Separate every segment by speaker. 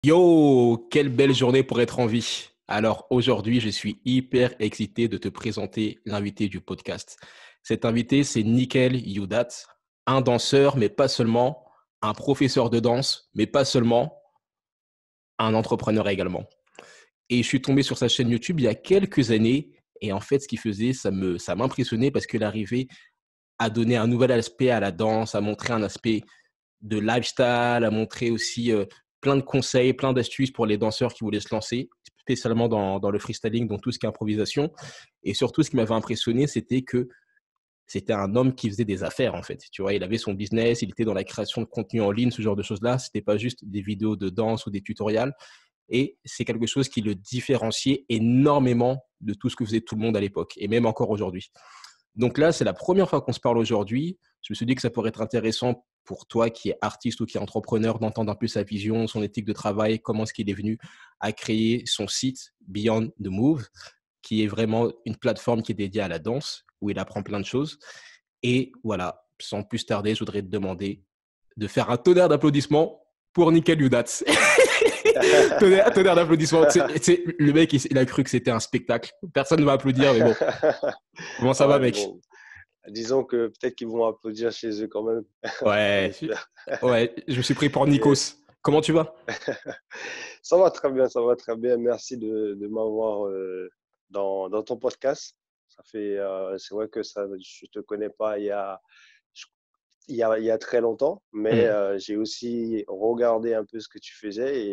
Speaker 1: Yo, quelle belle journée pour être en vie. Alors aujourd'hui, je suis hyper excité de te présenter l'invité du podcast. Cet invité, c'est Nickel Youdat, un danseur, mais pas seulement, un professeur de danse, mais pas seulement, un entrepreneur également. Et je suis tombé sur sa chaîne YouTube il y a quelques années, et en fait, ce qu'il faisait, ça m'impressionnait parce qu'il arrivait à donner un nouvel aspect à la danse, à montrer un aspect de lifestyle, à montrer aussi plein de conseils, plein d'astuces pour les danseurs qui voulaient se lancer, spécialement dans le freestyling, donc tout ce qui est improvisation. Et surtout, ce qui m'avait impressionné, c'était que c'était un homme qui faisait des affaires, en fait. Tu vois, il avait son business, il était dans la création de contenu en ligne, ce genre de choses-là. C'était pas juste des vidéos de danse ou des tutoriels. Et c'est quelque chose qui le différenciait énormément de tout ce que faisait tout le monde à l'époque, et même encore aujourd'hui. Donc là, c'est la première fois qu'on se parle aujourd'hui. Je me suis dit que ça pourrait être intéressant pour toi qui est artiste ou qui est entrepreneur d'entendre un peu sa vision, son éthique de travail, comment est-ce qu'il est venu à créer son site Beyond the Move, qui est vraiment une plateforme qui est dédiée à la danse, où il apprend plein de choses. Et voilà, sans plus tarder, je voudrais te demander de faire un tonnerre d'applaudissements pour Nickel Youdat. Tonnerre d'applaudissements. Le mec, il a cru que c'était un spectacle. Personne ne va applaudir, mais bon. Comment ça va,
Speaker 2: Ouais,
Speaker 1: mec?
Speaker 2: bon, disons que peut-être qu'ils vont applaudir chez eux quand même, on
Speaker 1: Ouais,
Speaker 2: espère.
Speaker 1: ouais, je me suis pris pour
Speaker 2: Yes.
Speaker 1: Nikos. Comment tu vas?
Speaker 2: Ça va très bien, ça va très bien. Merci de m'avoir dans ton podcast. C'est vrai que ça, je te connais pas je- il y a très longtemps, mais
Speaker 1: Mm.
Speaker 2: j'ai aussi regardé un peu ce que tu faisais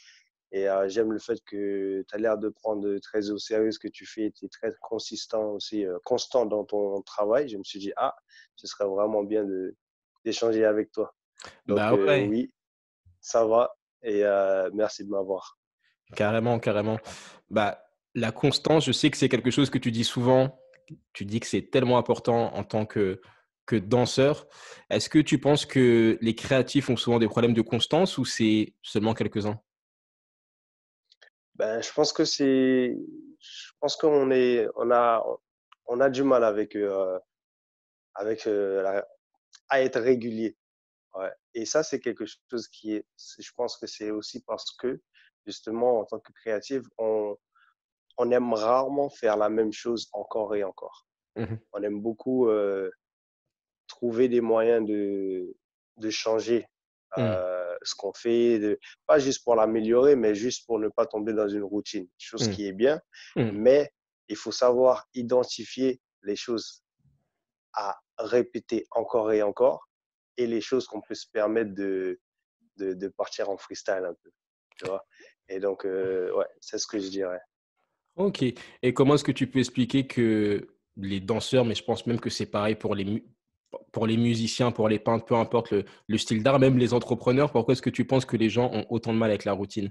Speaker 2: et j'aime le fait que tu as l'air de prendre très au sérieux ce que tu fais. Tu es très consistant aussi, constant dans ton travail. Je me suis dit, ah, ce serait vraiment bien d'échanger avec toi. Donc,
Speaker 1: Bah ouais,
Speaker 2: oui, ça va et merci de m'avoir.
Speaker 1: carrément, carrément. Bah, la constance, je sais que c'est quelque chose que tu dis souvent. Tu dis que c'est tellement important en tant que danseur. Est-ce que tu penses que les créatifs ont souvent des problèmes de constance ou c'est seulement quelques-uns?
Speaker 2: Ben, je pense on a du mal avec à être régulier. Ouais. Et ça, c'est quelque chose je pense que c'est aussi parce que, justement, en tant que créatif, on aime rarement faire la même chose encore et encore.
Speaker 1: Mhm.
Speaker 2: On aime beaucoup trouver des moyens de changer
Speaker 1: Mm.
Speaker 2: ce qu'on fait, pas juste pour l'améliorer, mais juste pour ne pas tomber dans une routine, chose
Speaker 1: Mm.
Speaker 2: qui est bien,
Speaker 1: Mm.
Speaker 2: mais il faut savoir identifier les choses à répéter encore et encore et les choses qu'on peut se permettre de partir en freestyle un peu, tu vois. Et donc, ouais, c'est ce que je dirais.
Speaker 1: Ok. Et comment est-ce que tu peux expliquer que les danseurs, mais je pense même que c'est pareil pour les musiciens, pour les peintres, peu importe le style d'art, même les entrepreneurs, pourquoi est-ce que tu penses que les gens ont autant de mal avec la routine?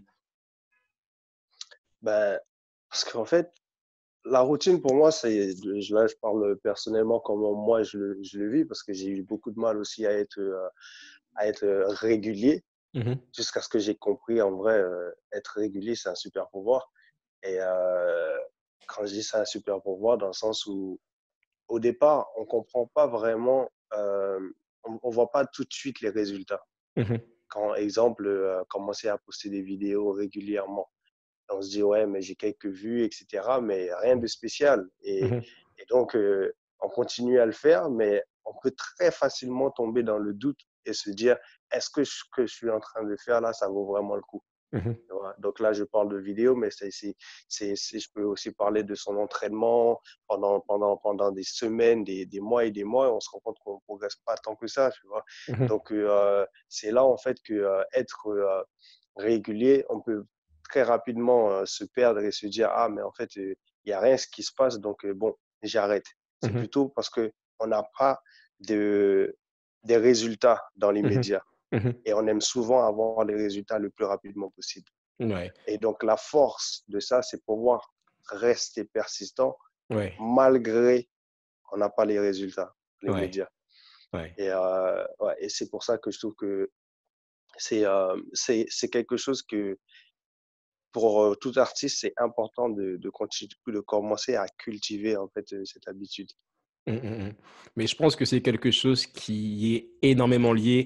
Speaker 2: Ben, parce qu'en fait, la routine pour moi, là, je parle personnellement comment moi je le vis parce que j'ai eu beaucoup de mal aussi à être régulier
Speaker 1: Mhm.
Speaker 2: jusqu'à ce que j'ai compris en vrai, être régulier, c'est un super pouvoir. Et quand je dis c'est un super pouvoir, dans le sens où au départ, on comprend pas vraiment, on voit pas tout de suite les résultats.
Speaker 1: Mhm.
Speaker 2: Quand, exemple, commencer à poster des vidéos régulièrement. On se dit, ouais, mais j'ai quelques vues, etc., mais rien de spécial.
Speaker 1: Mhm.
Speaker 2: Et donc, on continue à le faire, mais on peut très facilement tomber dans le doute et se dire, est-ce que ce que je suis en train de faire là, ça vaut vraiment le coup?
Speaker 1: Mhm.
Speaker 2: Tu vois. Donc là, je parle de vidéo, mais je peux aussi parler de son entraînement pendant des semaines, des mois et des mois. On se rend compte qu'on ne progresse pas tant que ça, tu vois.
Speaker 1: Mhm.
Speaker 2: Donc, c'est là, en fait, que être régulier, on peut très rapidement se perdre et se dire, ah, mais en fait, il n'y a rien ce qui se passe, donc bon, j'arrête. C'est
Speaker 1: Mhm.
Speaker 2: plutôt parce qu'on n'a pas de, des résultats dans
Speaker 1: Mhm.
Speaker 2: l'immédiat.
Speaker 1: Mhm.
Speaker 2: Et on aime souvent avoir les résultats le plus rapidement possible.
Speaker 1: Ouais,
Speaker 2: Et donc, la force de ça, c'est pouvoir rester persistant
Speaker 1: ouais,
Speaker 2: malgré qu'on n'a pas les résultats, les
Speaker 1: ouais,
Speaker 2: médias.
Speaker 1: ouais.
Speaker 2: Et, ouais, et c'est pour ça que je trouve que c'est quelque chose que pour tout artiste, c'est important de continuer, de commencer à cultiver en fait cette habitude.
Speaker 1: Mm, mm, mm. Mais je pense que c'est quelque chose qui est énormément lié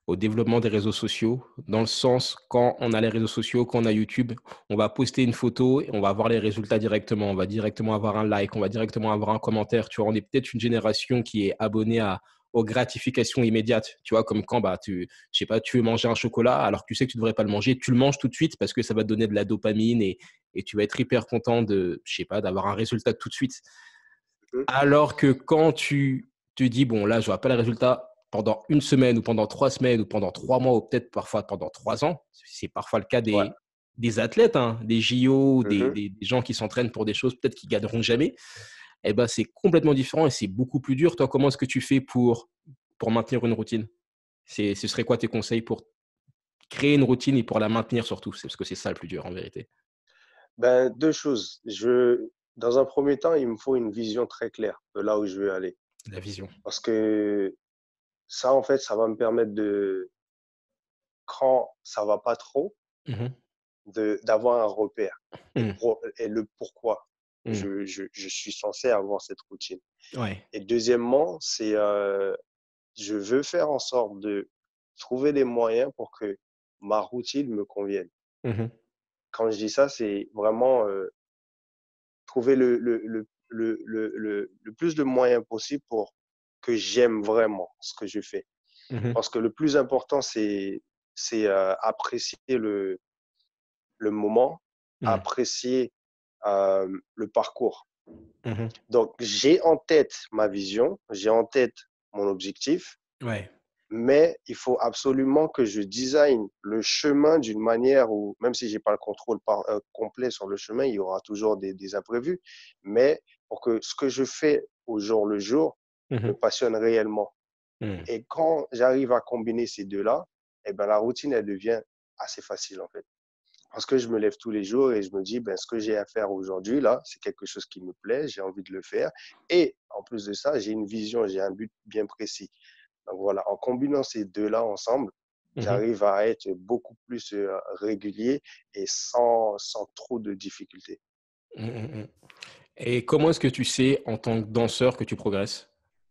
Speaker 1: au développement des réseaux sociaux, dans le sens, quand on a les réseaux sociaux, quand on a YouTube, on va poster une photo et on va avoir les résultats directement. On va directement avoir un like, on va directement avoir un commentaire. Tu vois, on est peut-être une génération qui est abonnée aux gratifications immédiates. Tu vois, comme quand je sais pas, tu veux manger un chocolat alors que tu sais que tu devrais pas le manger, tu le manges tout de suite parce que ça va te donner de la dopamine et tu vas être hyper content je sais pas, d'avoir un résultat tout de suite.
Speaker 2: Mhm.
Speaker 1: Alors que quand tu te dis, bon, là, je n'aurai pas les résultats pendant une semaine ou pendant 3 semaines ou pendant 3 mois ou peut-être parfois pendant 3 ans, c'est parfois le cas
Speaker 2: Ouais.
Speaker 1: des athlètes, hein, des JO,
Speaker 2: Mhm.
Speaker 1: des gens qui s'entraînent pour des choses peut-être qu'ils gagneront jamais, eh ben, c'est complètement différent et c'est beaucoup plus dur. Toi, comment est-ce que tu fais pour maintenir une routine? Ce serait quoi tes conseils pour créer une routine et pour la maintenir surtout? C'est parce que c'est ça le plus dur en vérité.
Speaker 2: Ben, deux choses. Dans un premier temps, il me faut une vision très claire de là où je veux aller.
Speaker 1: La vision.
Speaker 2: Parce que ça, en fait, ça va me permettre quand ça va pas trop,
Speaker 1: Mhm.
Speaker 2: d'avoir un repère
Speaker 1: Mhm.
Speaker 2: et le pourquoi
Speaker 1: Mhm.
Speaker 2: je suis censé avoir cette routine.
Speaker 1: Ouais.
Speaker 2: Et deuxièmement, je veux faire en sorte de trouver des moyens pour que ma routine me convienne.
Speaker 1: Mhm.
Speaker 2: Quand je dis ça, c'est vraiment trouver le plus de moyens possible pour que j'aime vraiment ce que je fais.
Speaker 1: Mhm.
Speaker 2: Parce que le plus important, c'est apprécier le moment,
Speaker 1: Mhm.
Speaker 2: apprécier le parcours.
Speaker 1: Mhm.
Speaker 2: Donc, j'ai en tête ma vision, j'ai en tête mon objectif,
Speaker 1: Ouais.
Speaker 2: mais il faut absolument que je design le chemin d'une manière où, même si j'ai pas le contrôle complet sur le chemin, il y aura toujours des imprévus, mais pour que ce que je fais au jour le jour me
Speaker 1: Mhm.
Speaker 2: passionne réellement.
Speaker 1: Mhm.
Speaker 2: Et quand j'arrive à combiner ces deux-là, eh ben, la routine, elle devient assez facile, en fait. Parce que je me lève tous les jours et je me dis, ben, ce que j'ai à faire aujourd'hui, là, c'est quelque chose qui me plaît, j'ai envie de le faire. Et en plus de ça, j'ai une vision, j'ai un but bien précis. Donc voilà, en combinant ces deux-là ensemble,
Speaker 1: Mhm.
Speaker 2: j'arrive à être beaucoup plus régulier et sans trop de difficultés.
Speaker 1: Mhm. Mhm. Et comment est-ce que tu sais, en tant que danseur, que tu progresses?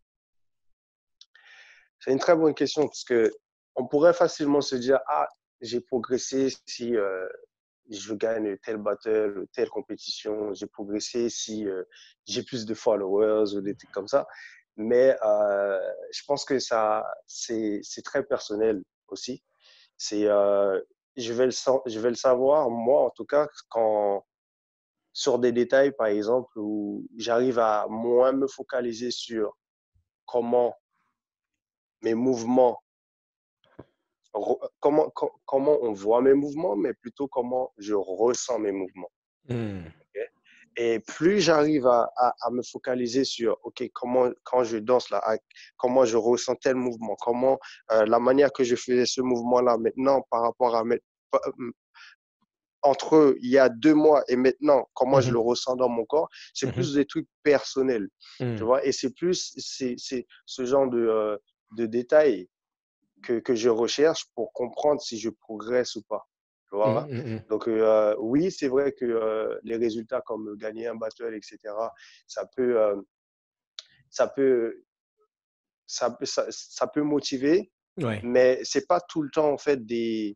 Speaker 2: C'est une très bonne question parce que on pourrait facilement se dire, ah, j'ai progressé si je gagne tel battle ou telle compétition, j'ai progressé si j'ai plus de followers ou des trucs comme ça. Mais je pense que c'est très personnel aussi. C'est, je vais le savoir, moi en tout cas, quand sur des détails, par exemple, où j'arrive à moins me focaliser sur comment mes mouvements, comment on voit mes mouvements, mais plutôt comment je ressens mes mouvements.
Speaker 1: Hmm.
Speaker 2: Ok. Et plus j'arrive à me focaliser sur, OK, comment, quand je danse là, comment je ressens tel mouvement, comment la manière que je faisais ce mouvement-là maintenant par rapport à entre il y a 2 mois et maintenant, comment je
Speaker 1: Mhm.
Speaker 2: le ressens dans mon corps, c'est
Speaker 1: Mhm.
Speaker 2: plus des trucs personnels, tu
Speaker 1: Hmm.
Speaker 2: vois, et c'est ce genre de détails que je recherche pour comprendre si je progresse ou pas, tu
Speaker 1: Mhm.
Speaker 2: vois.
Speaker 1: Mhm.
Speaker 2: Donc, oui, c'est vrai que les résultats comme gagner un battle, etc., ça peut, euh, ça peut, ça peut motiver,
Speaker 1: Ouais.
Speaker 2: mais c'est pas tout le temps, en fait,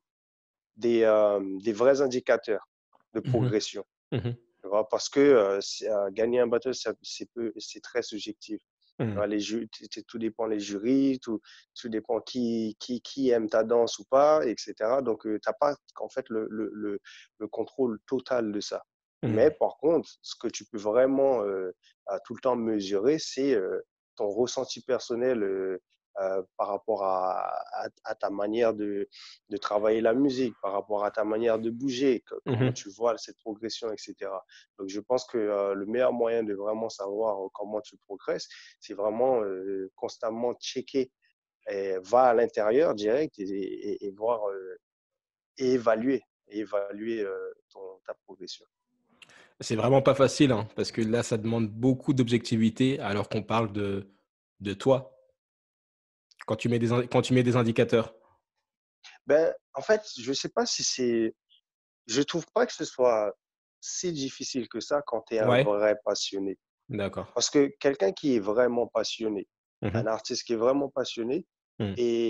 Speaker 2: des vrais indicateurs de
Speaker 1: Mhm.
Speaker 2: progression.
Speaker 1: Mhm.
Speaker 2: Tu vois, parce que gagner un battle, c'est très subjectif. Tu
Speaker 1: Hmm.
Speaker 2: vois, tout dépend les jurys, tout dépend qui aime ta danse ou pas, etc. Donc, tu n'as pas en fait le contrôle total de ça. Mais
Speaker 1: Hmm.
Speaker 2: par contre, ce que tu peux vraiment à tout le temps mesurer, c'est ton ressenti personnel par rapport à ta manière de travailler la musique, par rapport à ta manière de bouger, comment
Speaker 1: Mhm.
Speaker 2: tu vois cette progression, etc. Donc, je pense que le meilleur moyen de vraiment savoir comment tu progresses, c'est vraiment constamment checker, et va à l'intérieur direct et voir et évaluer ta progression.
Speaker 1: C'est vraiment pas facile, hein, parce que là, ça demande beaucoup d'objectivité, alors qu'on parle de toi, quand tu mets des indicateurs.
Speaker 2: Ben, en fait, je sais pas si je trouve pas que ce soit si difficile que ça quand tu es un
Speaker 1: Ouais,
Speaker 2: vrai passionné.
Speaker 1: d'accord.
Speaker 2: Parce que quelqu'un qui est vraiment passionné, un
Speaker 1: Mhm.
Speaker 2: artiste qui est vraiment passionné,
Speaker 1: Hmm.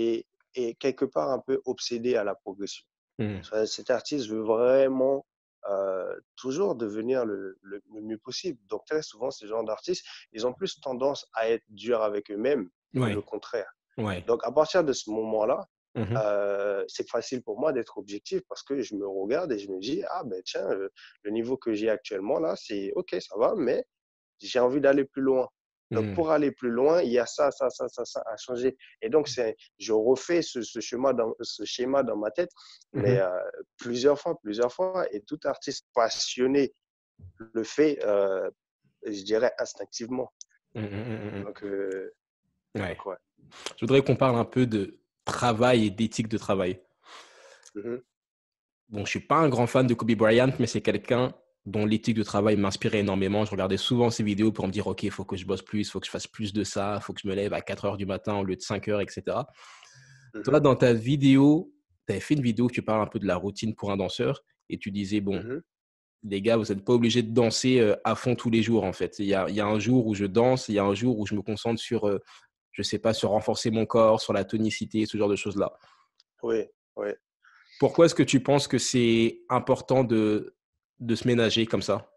Speaker 2: est quelque part un peu obsédé à la progression.
Speaker 1: Mhm.
Speaker 2: Cet artiste veut vraiment toujours devenir le mieux possible. Donc très souvent, ces genres d'artistes, ils ont plus tendance à être durs avec eux-mêmes que
Speaker 1: Ouais,
Speaker 2: le contraire.
Speaker 1: ouais.
Speaker 2: Donc à partir de ce moment-là,
Speaker 1: Mhm.
Speaker 2: c'est facile pour moi d'être objectif parce que je me regarde et je me dis, ah ben tiens, le niveau que j'ai actuellement là, c'est OK, ça va, mais j'ai envie d'aller plus loin. Donc,
Speaker 1: Mhm.
Speaker 2: pour aller plus loin, il y a ça à changer. Et donc, je refais ce schéma dans ma tête, mais
Speaker 1: Mhm.
Speaker 2: plusieurs fois. Et tout artiste passionné le fait, je dirais, instinctivement.
Speaker 1: Mhm. Mhm. Mhm.
Speaker 2: Donc,
Speaker 1: Ouais.
Speaker 2: ouais.
Speaker 1: Je voudrais qu'on parle un peu de travail et d'éthique de travail.
Speaker 2: Mhm,
Speaker 1: Bon, je suis pas un grand fan de Kobe Bryant, mais c'est quelqu'un dont l'éthique de travail m'inspirait énormément. Je regardais souvent ses vidéos pour me dire, OK, il faut que je bosse plus, il faut que je fasse plus de ça, il faut que je me lève à 4 heures du matin au lieu de 5 heures, etc. Toi,
Speaker 2: mhm,
Speaker 1: dans ta vidéo, tu avais fait une vidéo où tu parles un peu de la routine pour un danseur et tu disais, bon,
Speaker 2: mhm.
Speaker 1: les gars, vous n'êtes pas obligés de danser à fond tous les jours, en fait. Il y a un jour où je danse, il y a un jour où je me concentre sur, je sais pas, sur renforcer mon corps, sur la tonicité, ce genre de choses-là.
Speaker 2: Oui, oui.
Speaker 1: Pourquoi est-ce que tu penses que c'est important de se ménager comme ça?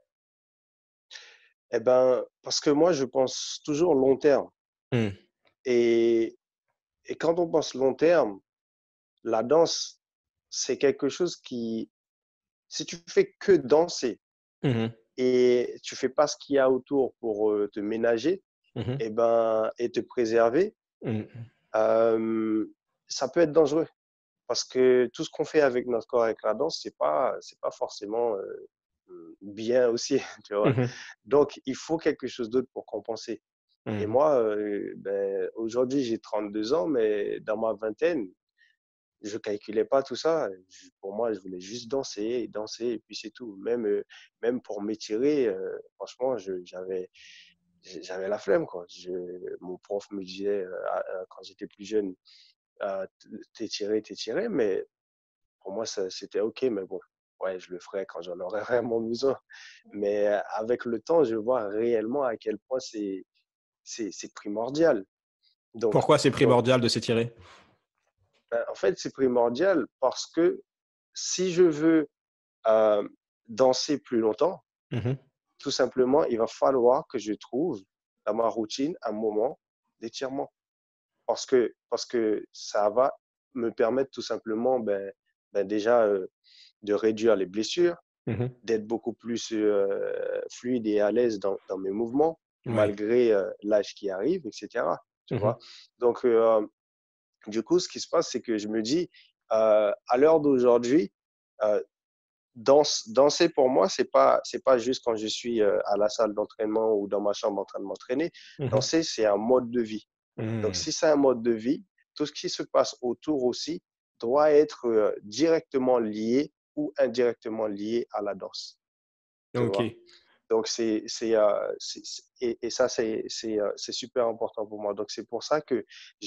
Speaker 2: Eh ben, parce que moi, je pense toujours long terme.
Speaker 1: Mmh.
Speaker 2: Et, et quand on pense long terme, la danse, c'est quelque chose qui, si tu fais que danser,
Speaker 1: Mmh mh.
Speaker 2: et tu fais pas ce qu'il y a autour pour te ménager
Speaker 1: Mmh.
Speaker 2: et ben et te préserver,
Speaker 1: Mmh.
Speaker 2: euh, ça peut être dangereux parce que tout ce qu'on fait avec notre corps avec la danse, c'est pas forcément bien aussi, tu vois.
Speaker 1: Mmh.
Speaker 2: Donc il faut quelque chose d'autre pour compenser. Et
Speaker 1: Mmh.
Speaker 2: moi, ben, aujourd'hui j'ai 32 ans, mais dans ma vingtaine, je calculais pas tout ça. Pour moi, je voulais juste danser et danser et puis c'est tout. Même pour m'étirer, franchement, j'avais la flemme, quoi. Mon prof me disait, quand j'étais plus jeune, t'étirer, t'étirer, mais pour moi, c'était OK, mais bon, ouais, je le ferai quand j'en aurai vraiment besoin. Mais avec le temps, je vois réellement à quel point c'est primordial. Donc,
Speaker 1: Pourquoi c'est
Speaker 2: donc,
Speaker 1: primordial de s'étirer?
Speaker 2: en fait, c'est primordial parce que si je veux euh, danser plus longtemps,
Speaker 1: Mmh mh.
Speaker 2: tout simplement, il va falloir que je trouve dans ma routine un moment d'étirement. Parce que ça va me permettre tout simplement déjà de réduire les blessures,
Speaker 1: Mmh mh.
Speaker 2: d'être beaucoup plus fluide et à l'aise dans mes mouvements,
Speaker 1: Ouais.
Speaker 2: malgré l'âge qui arrive, etc. Tu
Speaker 1: Mmh mh.
Speaker 2: vois? Donc, du coup, ce qui se passe, c'est que je me dis, à l'heure d'aujourd'hui, euh, danser pour moi, c'est pas juste quand je suis à la salle d'entraînement ou dans ma chambre en train de m'entraîner.
Speaker 1: Mmh mh.
Speaker 2: Danser, c'est un mode de vie. Donc,
Speaker 1: Mmh.
Speaker 2: si c'est un mode de vie, tout ce qui se passe autour aussi doit être directement lié ou indirectement lié à la danse. Tu vois?
Speaker 1: OK.
Speaker 2: Donc, et ça, c'est super important pour moi. Donc, c'est pour ça que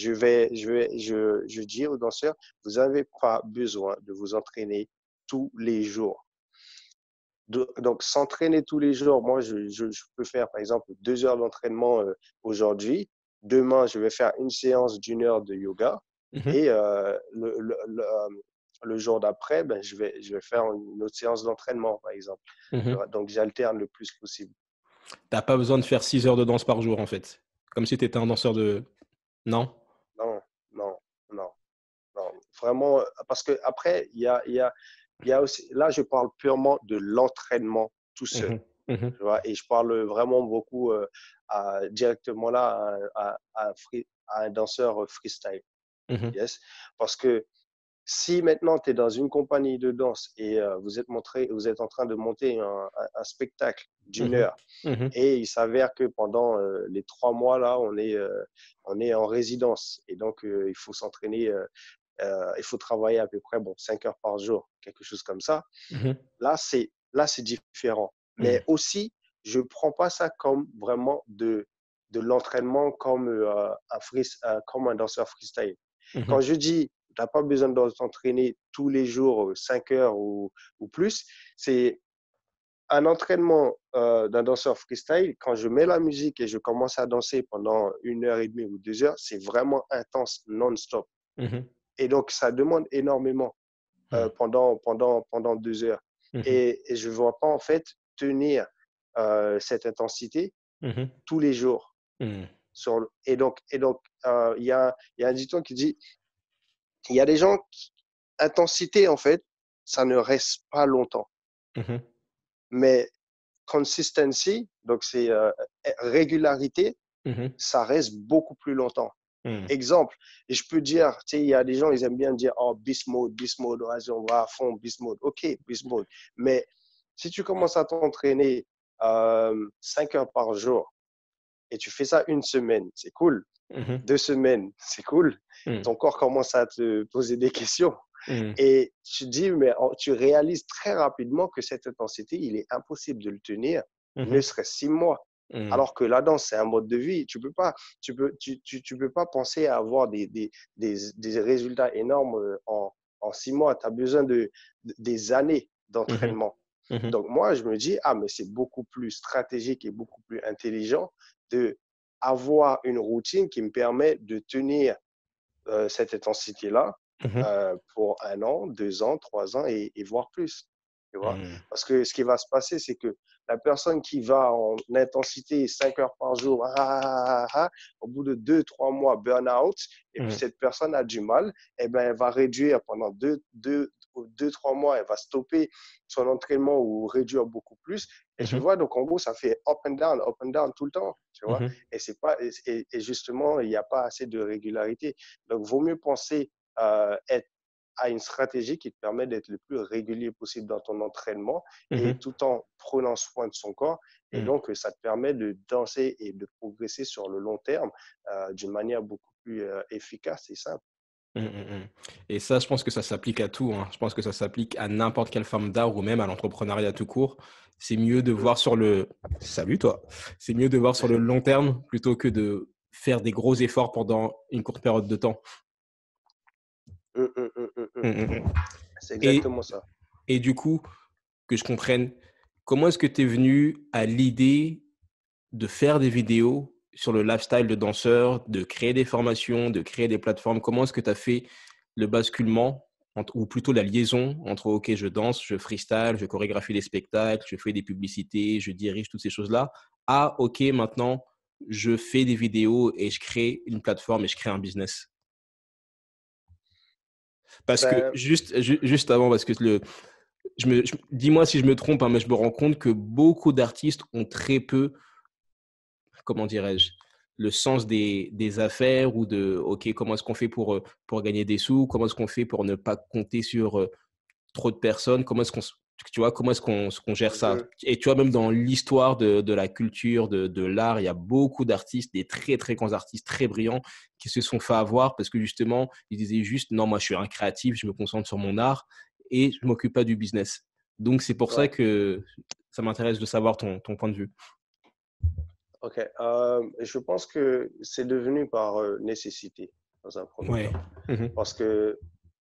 Speaker 2: je dis aux danseurs, vous n'avez pas besoin de vous entraîner tous les jours. Donc, s'entraîner tous les jours, moi, je peux faire, par exemple, 2 heures d'entraînement aujourd'hui. Demain, je vais faire une séance d'1 heure de yoga.
Speaker 1: Mmh mh.
Speaker 2: Et le jour d'après, ben, je vais faire une autre séance d'entraînement, par exemple.
Speaker 1: Mmh
Speaker 2: Tu
Speaker 1: mh.
Speaker 2: vois. Donc, j'alterne le plus possible.
Speaker 1: Tu as pas besoin de faire 6 heures de danse par jour, en fait? Comme si tu étais un danseur de non?
Speaker 2: Non, non, non, non. Vraiment, parce que après, il y a aussi, là, je parle purement de l'entraînement tout
Speaker 1: Mmh
Speaker 2: seul.
Speaker 1: mh. Mmh mh.
Speaker 2: Tu vois, et je parle vraiment beaucoup directement là à un danseur freestyle.
Speaker 1: Mmh mh.
Speaker 2: Yes. Parce que si maintenant tu es dans une compagnie de danse et vous êtes en train de monter un spectacle
Speaker 1: Mmh
Speaker 2: d'une
Speaker 1: mh.
Speaker 2: heure
Speaker 1: Mmh mh.
Speaker 2: et il s'avère que pendant les 3 mois là, on est en résidence et donc il faut s'entraîner, il faut travailler à peu près bon 5 heures par jour, quelque chose comme ça.
Speaker 1: Mmh mh.
Speaker 2: Là, c'est différent.
Speaker 1: Mmh.
Speaker 2: Mais aussi, je prends pas ça comme vraiment de l'entraînement comme, comme un danseur freestyle.
Speaker 1: Mmh
Speaker 2: Quand
Speaker 1: mh.
Speaker 2: je dis: «Tu as pas besoin de t'entraîner tous les jours, 5 heures ou plus», c'est un entraînement, d'un danseur freestyle. Quand je mets la musique et je commence à danser pendant 1 heure et demie ou 2 heures, c'est vraiment intense non-stop.
Speaker 1: Mmh mh.
Speaker 2: Et donc, ça demande énormément
Speaker 1: Mhm.
Speaker 2: pendant 2 heures.
Speaker 1: Mhm.
Speaker 2: Et je ne vois pas, en fait, tenir cette intensité
Speaker 1: Mhm.
Speaker 2: tous les jours.
Speaker 1: Mhm.
Speaker 2: Et donc, il y a un dicton qui dit, il y a des gens intensité, en fait, ça ne reste pas longtemps.
Speaker 1: Mhm.
Speaker 2: Mais consistency, donc c'est régularité,
Speaker 1: Mhm.
Speaker 2: ça reste beaucoup plus longtemps.
Speaker 1: Mhm.
Speaker 2: Exemple, et je peux dire, tu sais, il y a des gens, ils aiment bien dire, oh, beast mode, vas-y, on va à fond, beast mode. OK, beast mode. Mais si tu commences à t'entraîner 5 heures par jour et tu fais ça une semaine, c'est cool.
Speaker 1: Mhm.
Speaker 2: 2 semaines, c'est cool.
Speaker 1: Mhm.
Speaker 2: Ton corps commence à te poser des questions.
Speaker 1: Mhm.
Speaker 2: Et tu dis, mais tu réalises très rapidement que cette intensité, il est impossible de le tenir, ne
Speaker 1: Mhm.
Speaker 2: serait-ce 6 mois.
Speaker 1: Mhm.
Speaker 2: Alors que la danse, c'est un mode de vie. Tu peux pas, tu peux pas penser à avoir des résultats énormes en 6 mois. Tu as besoin des années
Speaker 1: Mhm.
Speaker 2: d'entraînement.
Speaker 1: Mhm.
Speaker 2: Donc, moi, je me dis, ah, mais c'est beaucoup plus stratégique et beaucoup plus intelligent de avoir une routine qui me permet de tenir cette intensité-là
Speaker 1: Mhm.
Speaker 2: pour 1 an, 2 ans, 3 ans et voire plus. Tu vois?
Speaker 1: Mhm.
Speaker 2: Parce que ce qui va se passer, c'est que la personne qui va en intensité 5 heures par jour, au bout de 2, 3 mois, burn-out, et puis
Speaker 1: Mhm.
Speaker 2: cette personne a du mal, eh ben, elle va réduire pendant 2, 3 mois, elle va stopper son entraînement ou réduire beaucoup plus. Et tu
Speaker 1: Mhm.
Speaker 2: vois, donc en gros, ça fait up and down tout le temps. Tu vois?
Speaker 1: Mhm.
Speaker 2: Et, c'est pas, et justement, il n'y a pas assez de régularité. Donc, vaut mieux penser être à une stratégie qui te permet d'être le plus régulier possible dans ton entraînement et
Speaker 1: Mhm.
Speaker 2: tout en prenant soin de son corps. Et
Speaker 1: Mhm.
Speaker 2: donc, ça te permet de danser et de progresser sur le long terme d'une manière beaucoup plus efficace et simple.
Speaker 1: Mhm. Mhm. Et ça, je pense que ça s'applique à tout, hein. Je pense que ça s'applique à n'importe quelle forme d'art ou même à l'entrepreneuriat tout court. C'est mieux de
Speaker 2: Mm,
Speaker 1: voir sur le... Salut toi. C'est mieux de voir sur le long terme plutôt que de faire des gros efforts pendant une courte période de temps.
Speaker 2: mm, mm, mm, mm, mm.
Speaker 1: Mhm. Mhm.
Speaker 2: C'est
Speaker 1: Et,
Speaker 2: exactement ça.
Speaker 1: et du coup, que je comprenne, comment est-ce que tu es venu à l'idée de faire des vidéos sur le lifestyle de danseur, de créer des formations, de créer des plateformes? Comment est-ce que tu as fait le basculement, ou plutôt la liaison entre, OK, je danse, je freestyle, je chorégraphie des spectacles, je fais des publicités, je dirige toutes ces choses-là, à, OK, maintenant, je fais des vidéos et je crée une plateforme et je crée un business? Parce que
Speaker 2: Ben,
Speaker 1: juste avant, parce que dis-moi si je me trompe, hein, mais je me rends compte que beaucoup d'artistes ont très peu, comment dirais-je, le sens des affaires ou de, OK, comment est-ce qu'on fait pour gagner des sous? Comment est-ce qu'on fait pour ne pas compter sur trop de personnes? Comment est-ce tu vois, comment est-ce qu'on gère ça?
Speaker 2: mhm,
Speaker 1: Et tu vois, même dans l'histoire de la culture, de l'art, il y a beaucoup d'artistes, des très, très grands artistes, très brillants, qui se sont fait avoir parce que justement, ils disaient juste, non, moi, je suis un créatif, je me concentre sur mon art et je m'occupe pas du business. Donc, c'est pour ça
Speaker 2: ouais,
Speaker 1: que ça m'intéresse de savoir ton point de vue.
Speaker 2: ok. Je pense que c'est devenu par nécessité dans un premier
Speaker 1: Ouais.
Speaker 2: temps.
Speaker 1: Mhm.
Speaker 2: Parce que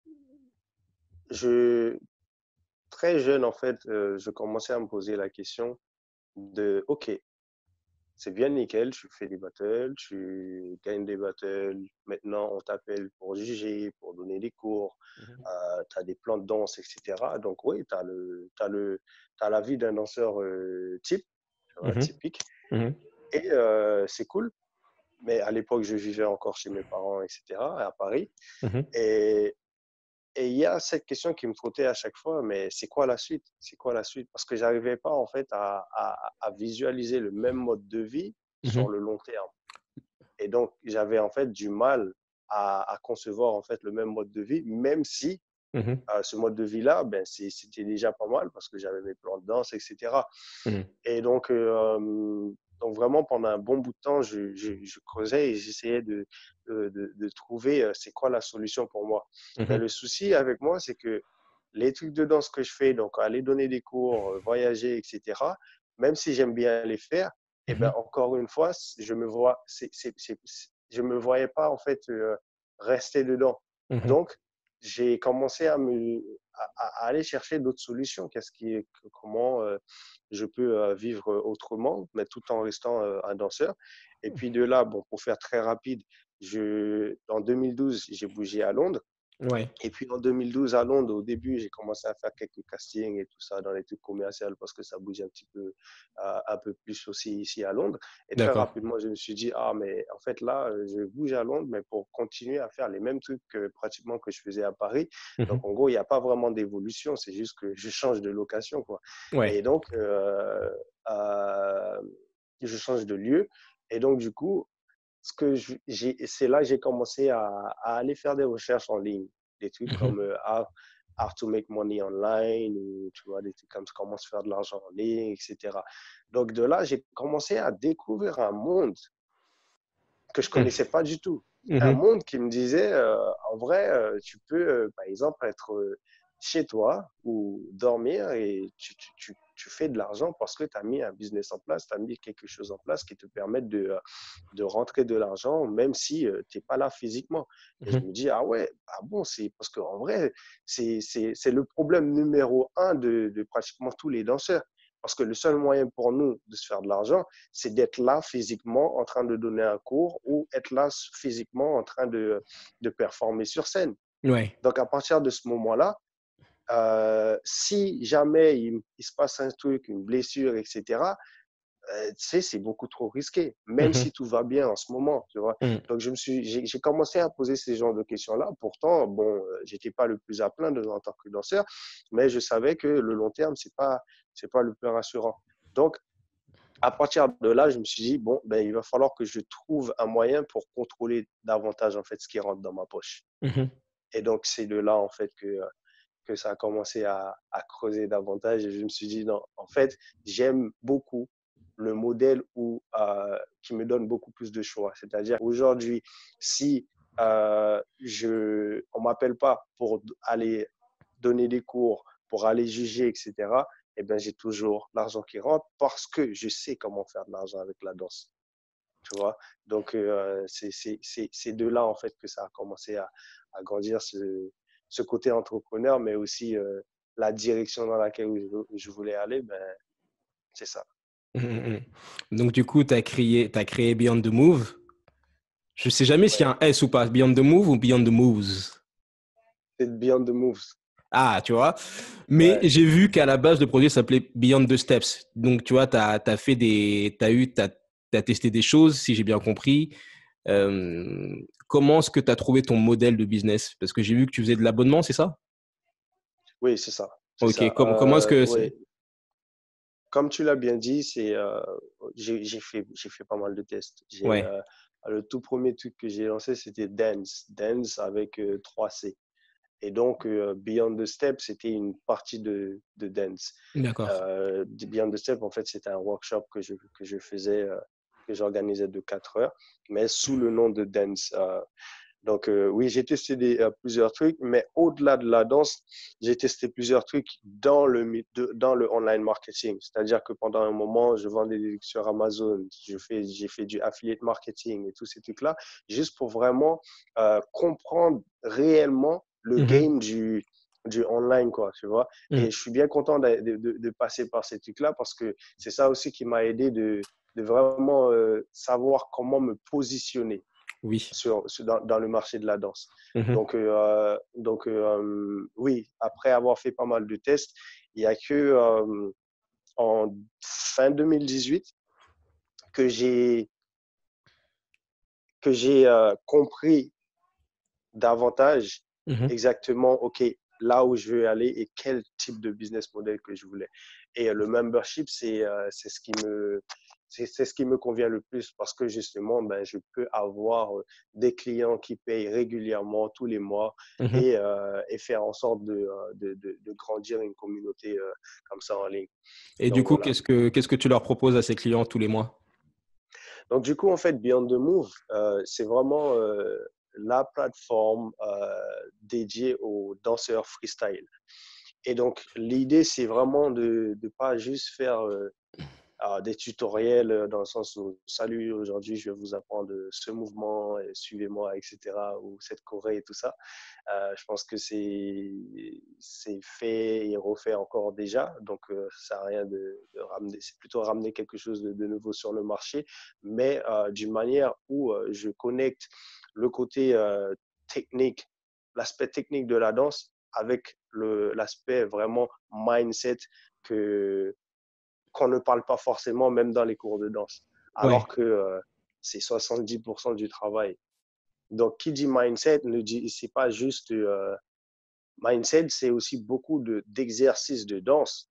Speaker 2: je, très jeune, en fait, je commençais à me poser la question de, OK, c'est bien nickel, tu fais des battles, tu gagnes des battles, maintenant on t'appelle pour juger, pour donner des cours,
Speaker 1: Mhm.
Speaker 2: tu as des plans de danse, etc. Donc oui, t'as la vie d'un danseur type, tu vois,
Speaker 1: Mhm.
Speaker 2: typique,
Speaker 1: Mhm.
Speaker 2: et c'est cool. Mais à l'époque, je vivais encore chez mes parents, etc., à Paris.
Speaker 1: Mhm.
Speaker 2: Et Et il y a cette question qui me trottait à chaque fois, mais c'est quoi la suite? C'est quoi la suite? Parce que j'arrivais pas en fait à visualiser le même mode de vie sur
Speaker 1: Mhm.
Speaker 2: le long terme. Et donc, j'avais en fait du mal à concevoir en fait le même mode de vie, même si
Speaker 1: Mhm.
Speaker 2: ce mode de vie-là, ben, c'était déjà pas mal parce que j'avais mes plans de danse, etc.
Speaker 1: Mhm.
Speaker 2: Et donc vraiment, pendant un bon bout de temps, je creusais et j'essayais de trouver c'est quoi la solution pour moi. Mais
Speaker 1: Mhm.
Speaker 2: le souci avec moi, c'est que les trucs de danse que je fais, donc aller donner des cours, voyager, etc., même si j'aime bien les faire, et ben
Speaker 1: Mhm.
Speaker 2: encore une fois, je me voyais pas en fait rester dedans.
Speaker 1: Mhm.
Speaker 2: Donc, j'ai commencé à aller chercher d'autres solutions. Comment je peux vivre autrement, mais tout en restant un danseur. Et puis de là, bon, pour faire très rapide, en 2012, j'ai bougé à Londres.
Speaker 1: Ouais.
Speaker 2: Et puis en 2012 à Londres, au début, j'ai commencé à faire quelques castings et tout ça dans les trucs commerciaux parce que ça bouge un peu plus aussi ici à Londres. Et très
Speaker 1: D'accord.
Speaker 2: rapidement, je me suis dit, ah, mais en fait là, je bouge à Londres, mais pour continuer à faire les mêmes trucs pratiquement que je faisais à Paris. Donc
Speaker 1: Mhm.
Speaker 2: en gros, il n'y a pas vraiment d'évolution, c'est juste que je change de location, quoi.
Speaker 1: Ouais.
Speaker 2: Et donc, je change de lieu. Et donc, du coup, c'est là que j'ai commencé à aller faire des recherches en ligne, des trucs comme
Speaker 1: Mhm.
Speaker 2: how to make money online, ou tu vois, des trucs comme comment se faire de l'argent en ligne, etc. Donc de là, j'ai commencé à découvrir un monde que je connaissais pas du tout. Un
Speaker 1: Mhm.
Speaker 2: monde qui me disait, en vrai, tu peux, par exemple, être chez toi ou dormir et tu fais de l'argent parce que tu as mis un business en place, tu as mis quelque chose en place qui te permet de rentrer de l'argent, même si tu n'es pas là physiquement. Et je
Speaker 1: Mhm.
Speaker 2: me dis, ah ouais, ah bon, c'est parce qu'en vrai, c'est le problème numéro un de pratiquement tous les danseurs. Parce que le seul moyen pour nous de se faire de l'argent, c'est d'être là physiquement en train de donner un cours ou être là physiquement en train de performer sur scène.
Speaker 1: Ouais.
Speaker 2: Donc, à partir de ce moment-là, si jamais il se passe un truc, une blessure, etc., tu sais, c'est beaucoup trop risqué, même
Speaker 1: Mhm.
Speaker 2: si tout va bien en ce moment, tu vois.
Speaker 1: Mhm.
Speaker 2: Donc, j'ai commencé à poser ces genres de questions-là. Pourtant, bon, j'étais pas le plus à plaindre en tant que danseur, mais je savais que le long terme, c'est pas le plus rassurant. Donc, à partir de là, je me suis dit, bon, ben, il va falloir que je trouve un moyen pour contrôler davantage, en fait, ce qui rentre dans ma poche.
Speaker 1: Mhm.
Speaker 2: Et donc, c'est de là, en fait, que ça a commencé à creuser davantage. Et je me suis dit, non, en fait, j'aime beaucoup le modèle qui me donne beaucoup plus de choix. C'est-à-dire, aujourd'hui, si on ne m'appelle pas pour aller donner des cours, pour aller juger, etc., eh ben, j'ai toujours l'argent qui rentre parce que je sais comment faire de l'argent avec la danse. Tu vois? Donc, c'est de là, en fait, que ça a commencé à grandir ce côté entrepreneur, mais aussi la direction dans laquelle je voulais aller, ben, c'est ça.
Speaker 1: Mhm. Donc, du coup, t'as créé Beyond the Move. Je sais jamais s'il y a
Speaker 2: Ouais.
Speaker 1: un S ou pas. Beyond the Move ou Beyond the Moves.
Speaker 2: C'est Beyond the Moves.
Speaker 1: Ah, tu vois. Mais
Speaker 2: Ouais.
Speaker 1: j'ai vu qu'à la base, le projet s'appelait Beyond the Steps. Donc, tu vois, t'as testé des choses, si j'ai bien compris. Comment est-ce que tu as trouvé ton modèle de business? Parce que j'ai vu que tu faisais de l'abonnement, c'est ça?
Speaker 2: Oui, c'est ça. C'est
Speaker 1: Ok,
Speaker 2: ça.
Speaker 1: comment est-ce que
Speaker 2: Ouais.
Speaker 1: c'est?
Speaker 2: Comme tu l'as bien dit, j'ai fait pas mal de tests.
Speaker 1: Ouais,
Speaker 2: Le tout premier truc que j'ai lancé, c'était Dance. Dance avec 3C. Et donc, Beyond the Step, c'était une partie de dance.
Speaker 1: d'accord.
Speaker 2: Beyond the Step, en fait, c'était un workshop que je faisais, que j'organisais de 4 heures, mais sous le nom de dance. Donc, oui, j'ai testé plusieurs trucs, mais au-delà de la danse, j'ai testé plusieurs trucs dans le online marketing. C'est-à-dire que pendant un moment, je vendais des trucs sur Amazon, j'ai fait du affiliate marketing et tous ces trucs-là, juste pour vraiment comprendre réellement le
Speaker 1: Mhm,
Speaker 2: game du online, quoi, tu vois.
Speaker 1: mhm.
Speaker 2: Et je suis bien content de passer par ces trucs-là parce que c'est ça aussi qui m'a aidé de vraiment savoir comment me positionner
Speaker 1: Oui.
Speaker 2: dans le marché de la danse.
Speaker 1: Mhm,
Speaker 2: Oui, après avoir fait pas mal de tests, il n'y a que en fin 2018 que j'ai compris davantage
Speaker 1: mhm.
Speaker 2: exactement, OK, là où je veux aller et quel type de business model que je voulais. Et le membership, c'est ce qui me convient le plus parce que justement, ben, je peux avoir des clients qui payent régulièrement tous les mois
Speaker 1: Mhm.
Speaker 2: et faire en sorte de grandir une communauté comme ça en ligne.
Speaker 1: Et du
Speaker 2: Donc
Speaker 1: coup,
Speaker 2: voilà.
Speaker 1: qu'est-ce que tu leur proposes à ces clients tous les mois?
Speaker 2: Donc du coup, en fait, Beyond the Move, c'est vraiment la plateforme dédiée aux danseurs freestyle. Et donc, l'idée, c'est vraiment de ne pas juste faire des tutoriels dans le sens où, salut, aujourd'hui, je vais vous apprendre ce mouvement, et suivez-moi, etc., ou cette choré et tout ça. Je pense que c'est fait et refait encore déjà. Donc, ça n'a rien de ramener. C'est plutôt ramener quelque chose de nouveau sur le marché, mais d'une manière où je connecte le côté technique l'aspect technique de la danse avec l'aspect vraiment mindset que qu'on ne parle pas forcément même dans les cours de danse, alors
Speaker 1: Ouais.
Speaker 2: que c'est 70% du travail. Donc, qui dit mindset ne dit, c'est pas juste mindset, c'est aussi beaucoup d'exercices de danse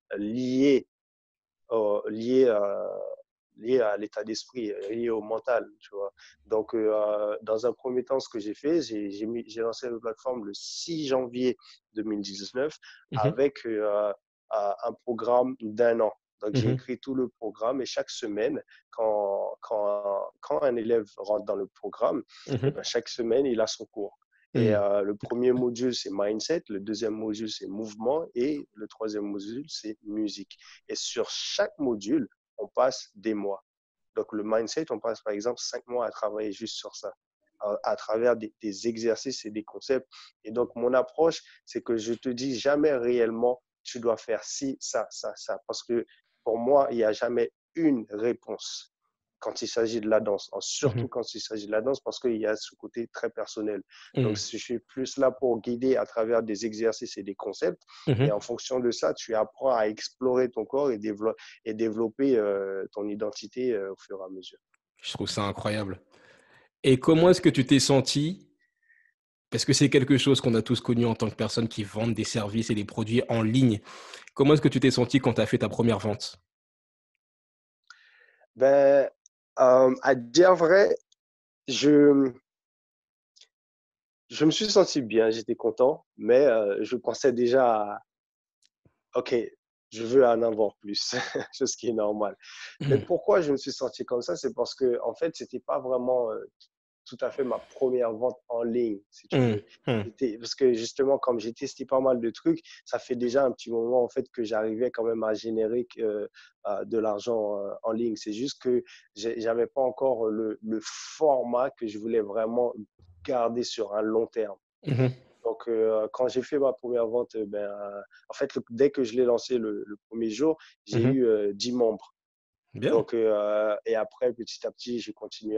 Speaker 2: liés lié à l'état d'esprit, lié au mental, tu vois. Donc, dans un premier temps, ce que j'ai fait, j'ai lancé la plateforme le 6 janvier 2019
Speaker 1: Mhm.
Speaker 2: avec un programme d'un an. Donc, j'ai
Speaker 1: Mhm.
Speaker 2: écrit tout le programme et chaque semaine, quand un élève rentre dans le programme, eh
Speaker 1: Mhm.
Speaker 2: ben, chaque semaine, il a son cours. Et
Speaker 1: Mhm.
Speaker 2: le premier module, c'est mindset, le deuxième module, c'est mouvement et le troisième module, c'est musique. Et sur chaque module, on passe des mois. Donc, le mindset, on passe par exemple 5 mois à travailler juste sur ça, à travers des exercices et des concepts. Et donc, mon approche, c'est que je te dis jamais réellement, tu dois faire ci, ça, ça, ça. Parce que pour moi, il n'y a jamais une réponse quand il s'agit de la danse,
Speaker 1: Mhm.
Speaker 2: surtout quand il s'agit de la danse, parce qu'il y a ce côté très personnel. Donc,
Speaker 1: Mhm.
Speaker 2: je suis plus là pour guider à travers des exercices et des concepts. Et en
Speaker 1: Mhm.
Speaker 2: fonction de ça, tu apprends à explorer ton corps et développer ton identité au fur et à mesure.
Speaker 1: Je trouve ça incroyable. Et comment est-ce que tu t'es senti? Parce que c'est quelque chose qu'on a tous connu en tant que personne qui vendent des services et des produits en ligne. Comment est-ce que tu t'es senti quand tu as fait ta première vente?
Speaker 2: Ben, à dire vrai, je, je me suis senti bien, j'étais content, mais je pensais déjà à, OK, je veux en avoir plus, ce qui est normal. Mais
Speaker 1: Mhm.
Speaker 2: pourquoi je me suis senti comme ça? C'est parce que, en fait, c'était pas vraiment tout à fait ma première vente en ligne, si tu
Speaker 1: Mhm.
Speaker 2: veux.
Speaker 1: Mhm.
Speaker 2: Parce que justement, comme j'ai testé pas mal de trucs, ça fait déjà un petit moment en fait que j'arrivais quand même à générer de l'argent en ligne. C'est juste que j'avais pas encore le format que je voulais vraiment garder sur un long terme.
Speaker 1: Mhm.
Speaker 2: Donc, quand j'ai fait ma première vente, en fait, dès que je l'ai lancé le premier jour, j'ai
Speaker 1: Mhm.
Speaker 2: eu 10 membres.
Speaker 1: Bien.
Speaker 2: Donc, et après, petit à petit, j'ai continué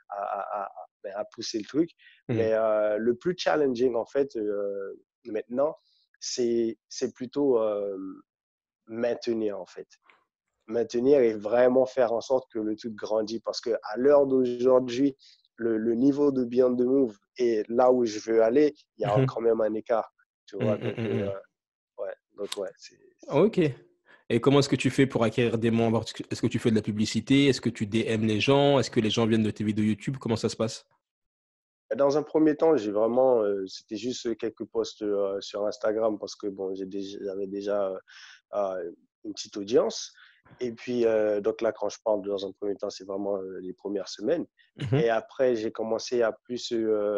Speaker 2: à pousser le truc.
Speaker 1: Mhm.
Speaker 2: Mais le plus challenging, en fait, maintenant, c'est plutôt maintenir, en fait. Maintenir et vraiment faire en sorte que le truc grandit. Parce qu'à l'heure d'aujourd'hui, le niveau de Beyond the Move et là où je veux aller, il y a
Speaker 1: Mhm.
Speaker 2: quand même un écart. Tu vois,
Speaker 1: Mhm.
Speaker 2: donc,
Speaker 1: Mhm.
Speaker 2: ouais, donc, ouais,
Speaker 1: Ok. Et comment est-ce que tu fais pour acquérir des membres? Est-ce que tu fais de la publicité? Est-ce que tu DM les gens? Est-ce que les gens viennent de tes vidéos YouTube? Comment ça se passe?
Speaker 2: Dans un premier temps, j'ai vraiment, c'était juste quelques posts sur Instagram parce que bon, j'avais déjà une petite audience. Et puis, donc là, quand je parle dans un premier temps, c'est vraiment les premières semaines.
Speaker 1: Mhm.
Speaker 2: Et après, j'ai commencé à plus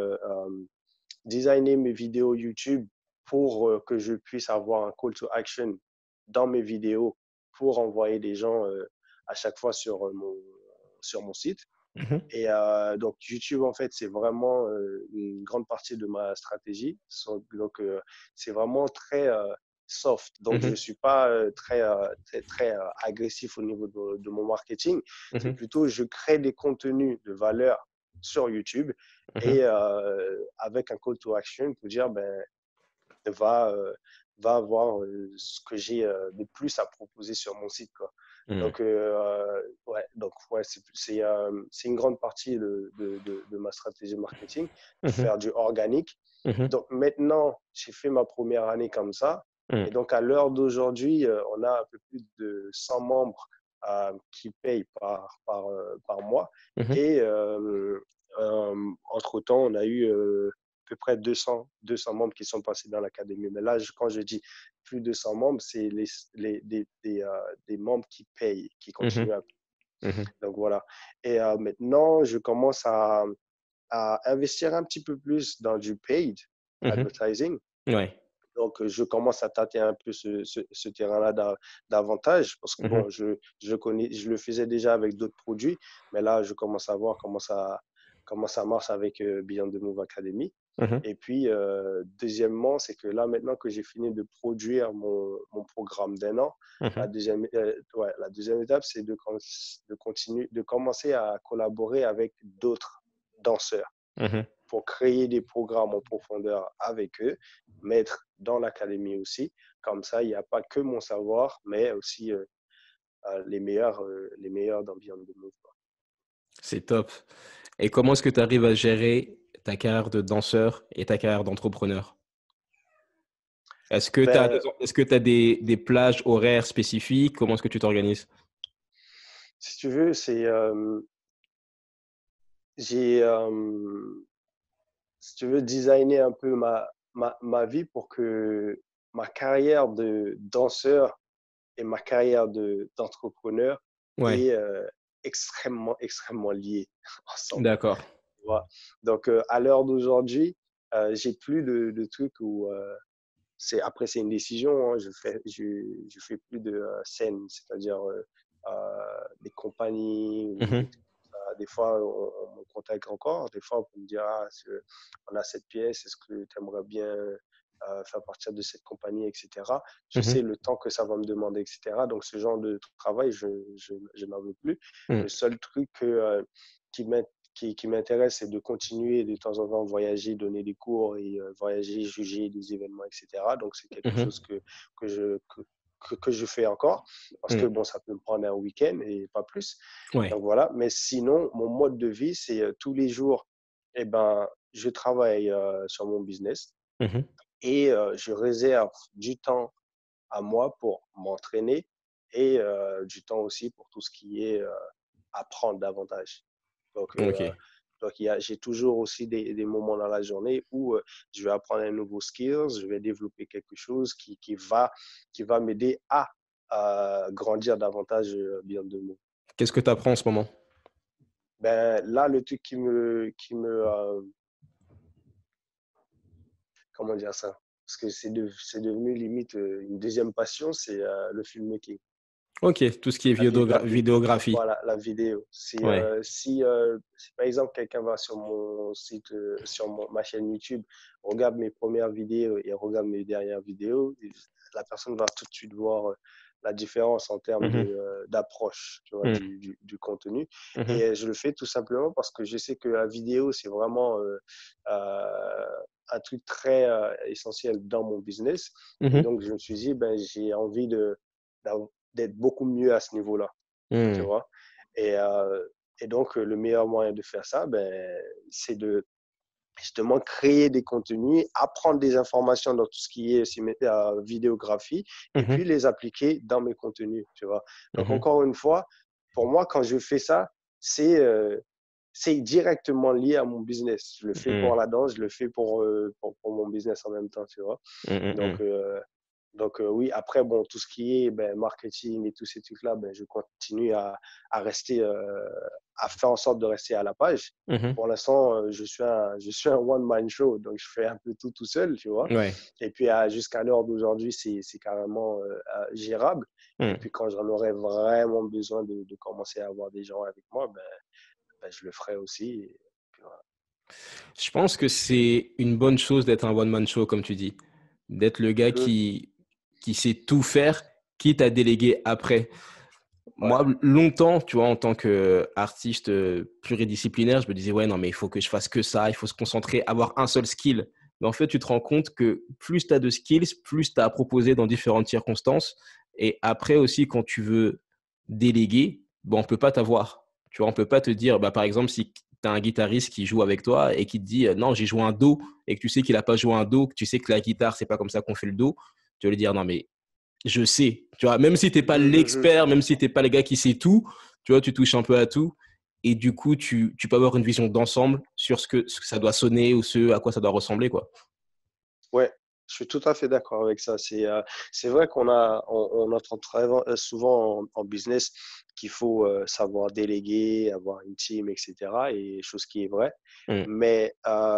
Speaker 2: designer mes vidéos YouTube pour que je puisse avoir un call to action dans mes vidéos pour envoyer des gens à chaque fois sur mon site.
Speaker 1: Mhm.
Speaker 2: Et donc, YouTube, en fait, c'est vraiment une grande partie de ma stratégie. Donc, c'est vraiment très soft. Donc, je ne
Speaker 1: Mhm.
Speaker 2: suis pas très agressif au niveau de mon marketing. C'est
Speaker 1: Mhm.
Speaker 2: plutôt, je crée des contenus de valeur sur YouTube
Speaker 1: Mhm.
Speaker 2: et avec un call to action pour dire, ben, va, euh, va voir ce que j'ai de plus à proposer sur mon site, quoi.
Speaker 1: Mhm.
Speaker 2: Donc, ouais, c'est une grande partie de ma stratégie marketing,
Speaker 1: Mhm.
Speaker 2: faire du organique.
Speaker 1: Mhm.
Speaker 2: Donc, maintenant, j'ai fait ma première année comme ça. Et
Speaker 1: Mhm.
Speaker 2: donc, à l'heure d'aujourd'hui, on a un peu plus de 100 membres qui payent par mois.
Speaker 1: Mhm.
Speaker 2: Et entre-temps, on a eu à peu près 200 membres qui sont passés dans l'académie. Mais là, quand je dis plus de 100 membres, c'est des membres qui payent, qui
Speaker 1: Mhm.
Speaker 2: continuent à payer.
Speaker 1: Mhm.
Speaker 2: Donc voilà. Et maintenant, je commence à investir un petit peu plus dans du paid
Speaker 1: Mhm.
Speaker 2: advertising.
Speaker 1: Ouais.
Speaker 2: Donc, je commence à tâter un peu ce terrain-là davantage parce que bon,
Speaker 1: Mhm.
Speaker 2: je le faisais déjà avec d'autres produits, mais là, je commence à voir comment ça marche avec Beyond the Move Academy.
Speaker 1: Mhm.
Speaker 2: Et puis, deuxièmement, c'est que là, maintenant que j'ai fini de produire mon programme d'un an,
Speaker 1: Mhm.
Speaker 2: la deuxième étape, c'est de commencer à collaborer avec d'autres danseurs
Speaker 1: Mhm.
Speaker 2: pour créer des programmes en profondeur avec eux, mettre dans l'académie aussi. Comme ça, il n'y a pas que mon savoir, mais aussi les meilleurs dans Beyond the Move.
Speaker 1: C'est top. Et comment est-ce que tu arrives à gérer ta carrière de danseur et ta carrière d'entrepreneur? Est-ce que tu as,
Speaker 2: Ben,
Speaker 1: est-ce que tu as des plages horaires spécifiques? Comment est-ce que tu t'organises?
Speaker 2: si tu veux, j'ai, si tu veux, designer un peu ma vie pour que ma carrière de danseur et ma carrière d'entrepreneur
Speaker 1: Ouais,
Speaker 2: est extrêmement, extrêmement liée ensemble.
Speaker 1: d'accord.
Speaker 2: Tu vois. Donc, à l'heure d'aujourd'hui, j'ai plus de trucs où c'est une décision. Hein, je fais plus de scènes, c'est-à-dire des compagnies ou des
Speaker 1: Mhm,
Speaker 2: trucs comme ça. Des fois, on me contacte encore. Des fois, on me dit ah, on a cette pièce, est-ce que tu aimerais bien faire partir de cette compagnie, etc. Je
Speaker 1: mhm,
Speaker 2: sais le temps que ça va me demander, etc. Donc, ce genre de travail, je n'en veux plus.
Speaker 1: mhm,
Speaker 2: Le seul truc qui m'aide qui m'intéresse, c'est de continuer de temps en temps voyager, donner des cours et voyager, juger des événements, etc. Donc, c'est quelque
Speaker 1: mhm,
Speaker 2: chose que, je, que je fais encore parce que
Speaker 1: mhm.
Speaker 2: bon, ça peut me prendre un week-end et pas plus.
Speaker 1: Ouais.
Speaker 2: Donc, voilà. Mais sinon, mon mode de vie, c'est tous les jours, eh ben, je travaille sur mon business
Speaker 1: Mhm,
Speaker 2: et je réserve du temps à moi pour m'entraîner et du temps aussi pour tout ce qui est apprendre davantage. Donc,
Speaker 1: ok.
Speaker 2: j'ai toujours aussi des moments dans la journée où je vais apprendre un nouveau skills, je vais développer quelque chose qui va m'aider à grandir davantage bien de mots.
Speaker 1: Qu'est-ce que tu apprends en ce moment?
Speaker 2: Ben, là, le truc comment dire ça? Parce que c'est devenu limite une deuxième passion, c'est le filmmaking.
Speaker 1: Ok, tout ce qui est
Speaker 2: La vie,
Speaker 1: vidéographie.
Speaker 2: voilà, la vidéo.
Speaker 1: Ouais.
Speaker 2: Si par exemple quelqu'un va sur mon site, ma chaîne YouTube, regarde mes premières vidéos et regarde mes dernières vidéos, la personne va tout de suite voir la différence en termes
Speaker 1: Mhm,
Speaker 2: d'approche, tu vois,
Speaker 1: mhm,
Speaker 2: du contenu.
Speaker 1: mhm,
Speaker 2: Et je le fais tout simplement parce que je sais que la vidéo, c'est vraiment euh, un truc très essentiel dans mon business. Et
Speaker 1: mhm,
Speaker 2: donc, je me suis dit, ben, j'ai envie d'être beaucoup mieux à ce niveau-là, tu
Speaker 1: mhm,
Speaker 2: vois. Et, euh, et donc, le meilleur moyen de faire ça, ben, c'est de justement créer des contenus, apprendre des informations dans tout ce qui est vidéographie et
Speaker 1: mhm,
Speaker 2: puis les appliquer dans mes contenus, tu vois. Donc,
Speaker 1: mhm,
Speaker 2: encore une fois, pour moi, quand je fais ça, c'est euh, c'est directement lié à mon business. Je le fais
Speaker 1: mhm,
Speaker 2: pour la danse, je le fais pour mon business en même temps, tu vois.
Speaker 1: mhm,
Speaker 2: Donc,
Speaker 1: mhm.
Speaker 2: oui, après, bon, tout ce qui est ben, marketing et tous ces trucs-là, ben, je continue à rester, à faire en sorte de rester à la page.
Speaker 1: Mhm.
Speaker 2: Pour l'instant, je suis un one-man show, donc je fais un peu tout seul, tu vois.
Speaker 1: Ouais.
Speaker 2: Et puis, jusqu'à l'heure d'aujourd'hui, c'est carrément gérable. Et
Speaker 1: Mhm.
Speaker 2: puis, quand j'en aurai vraiment besoin de commencer à avoir des gens avec moi, ben, je le ferai aussi. Et puis, voilà.
Speaker 1: Je pense que c'est une bonne chose d'être un one-man show, comme tu dis. D'être le gars
Speaker 2: Mhm.
Speaker 1: qui sait tout faire, quitte à déléguer après.
Speaker 2: Ouais.
Speaker 1: Moi, longtemps, tu vois, en tant qu'artiste pluridisciplinaire, je me disais, ouais, non, mais il faut que je fasse que ça, il faut se concentrer, avoir un seul skill. Mais en fait, tu te rends compte que plus tu as de skills, plus tu as à proposer dans différentes circonstances. Et après aussi, quand tu veux déléguer, bon, on ne peut pas t'avoir. Tu vois, on ne peut pas te dire, bah, par exemple, si tu as un guitariste qui joue avec toi et qui te dit, non, j'ai joué un do, et que tu sais qu'il n'a pas joué un do, que tu sais que la guitare, c'est pas comme ça qu'on fait le do, tu vas lui dire, non, mais je sais. Tu vois, même si t'es pas
Speaker 2: Mhm, mhm.
Speaker 1: l'expert, même si t'es pas le gars qui sait tout, tu vois, tu touches un peu à tout. Et du coup, tu peux avoir une vision d'ensemble sur ce que ça doit sonner ou ce à quoi ça doit ressembler, quoi.
Speaker 2: Ouais, je suis tout à fait d'accord avec ça. C'est vrai on entend très souvent en business qu'il faut savoir déléguer, avoir une team, etc. Et chose qui est vraie.
Speaker 1: Mm.
Speaker 2: Mais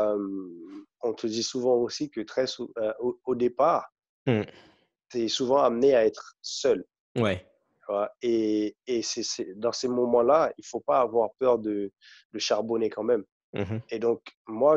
Speaker 2: on te dit souvent aussi que au départ,
Speaker 1: Mm.
Speaker 2: tu es souvent amené à être seul.
Speaker 1: Ouais.
Speaker 2: Tu vois. Et dans ces moments-là, il faut pas avoir peur de charbonner quand même.
Speaker 1: Mhm.
Speaker 2: Et donc, moi,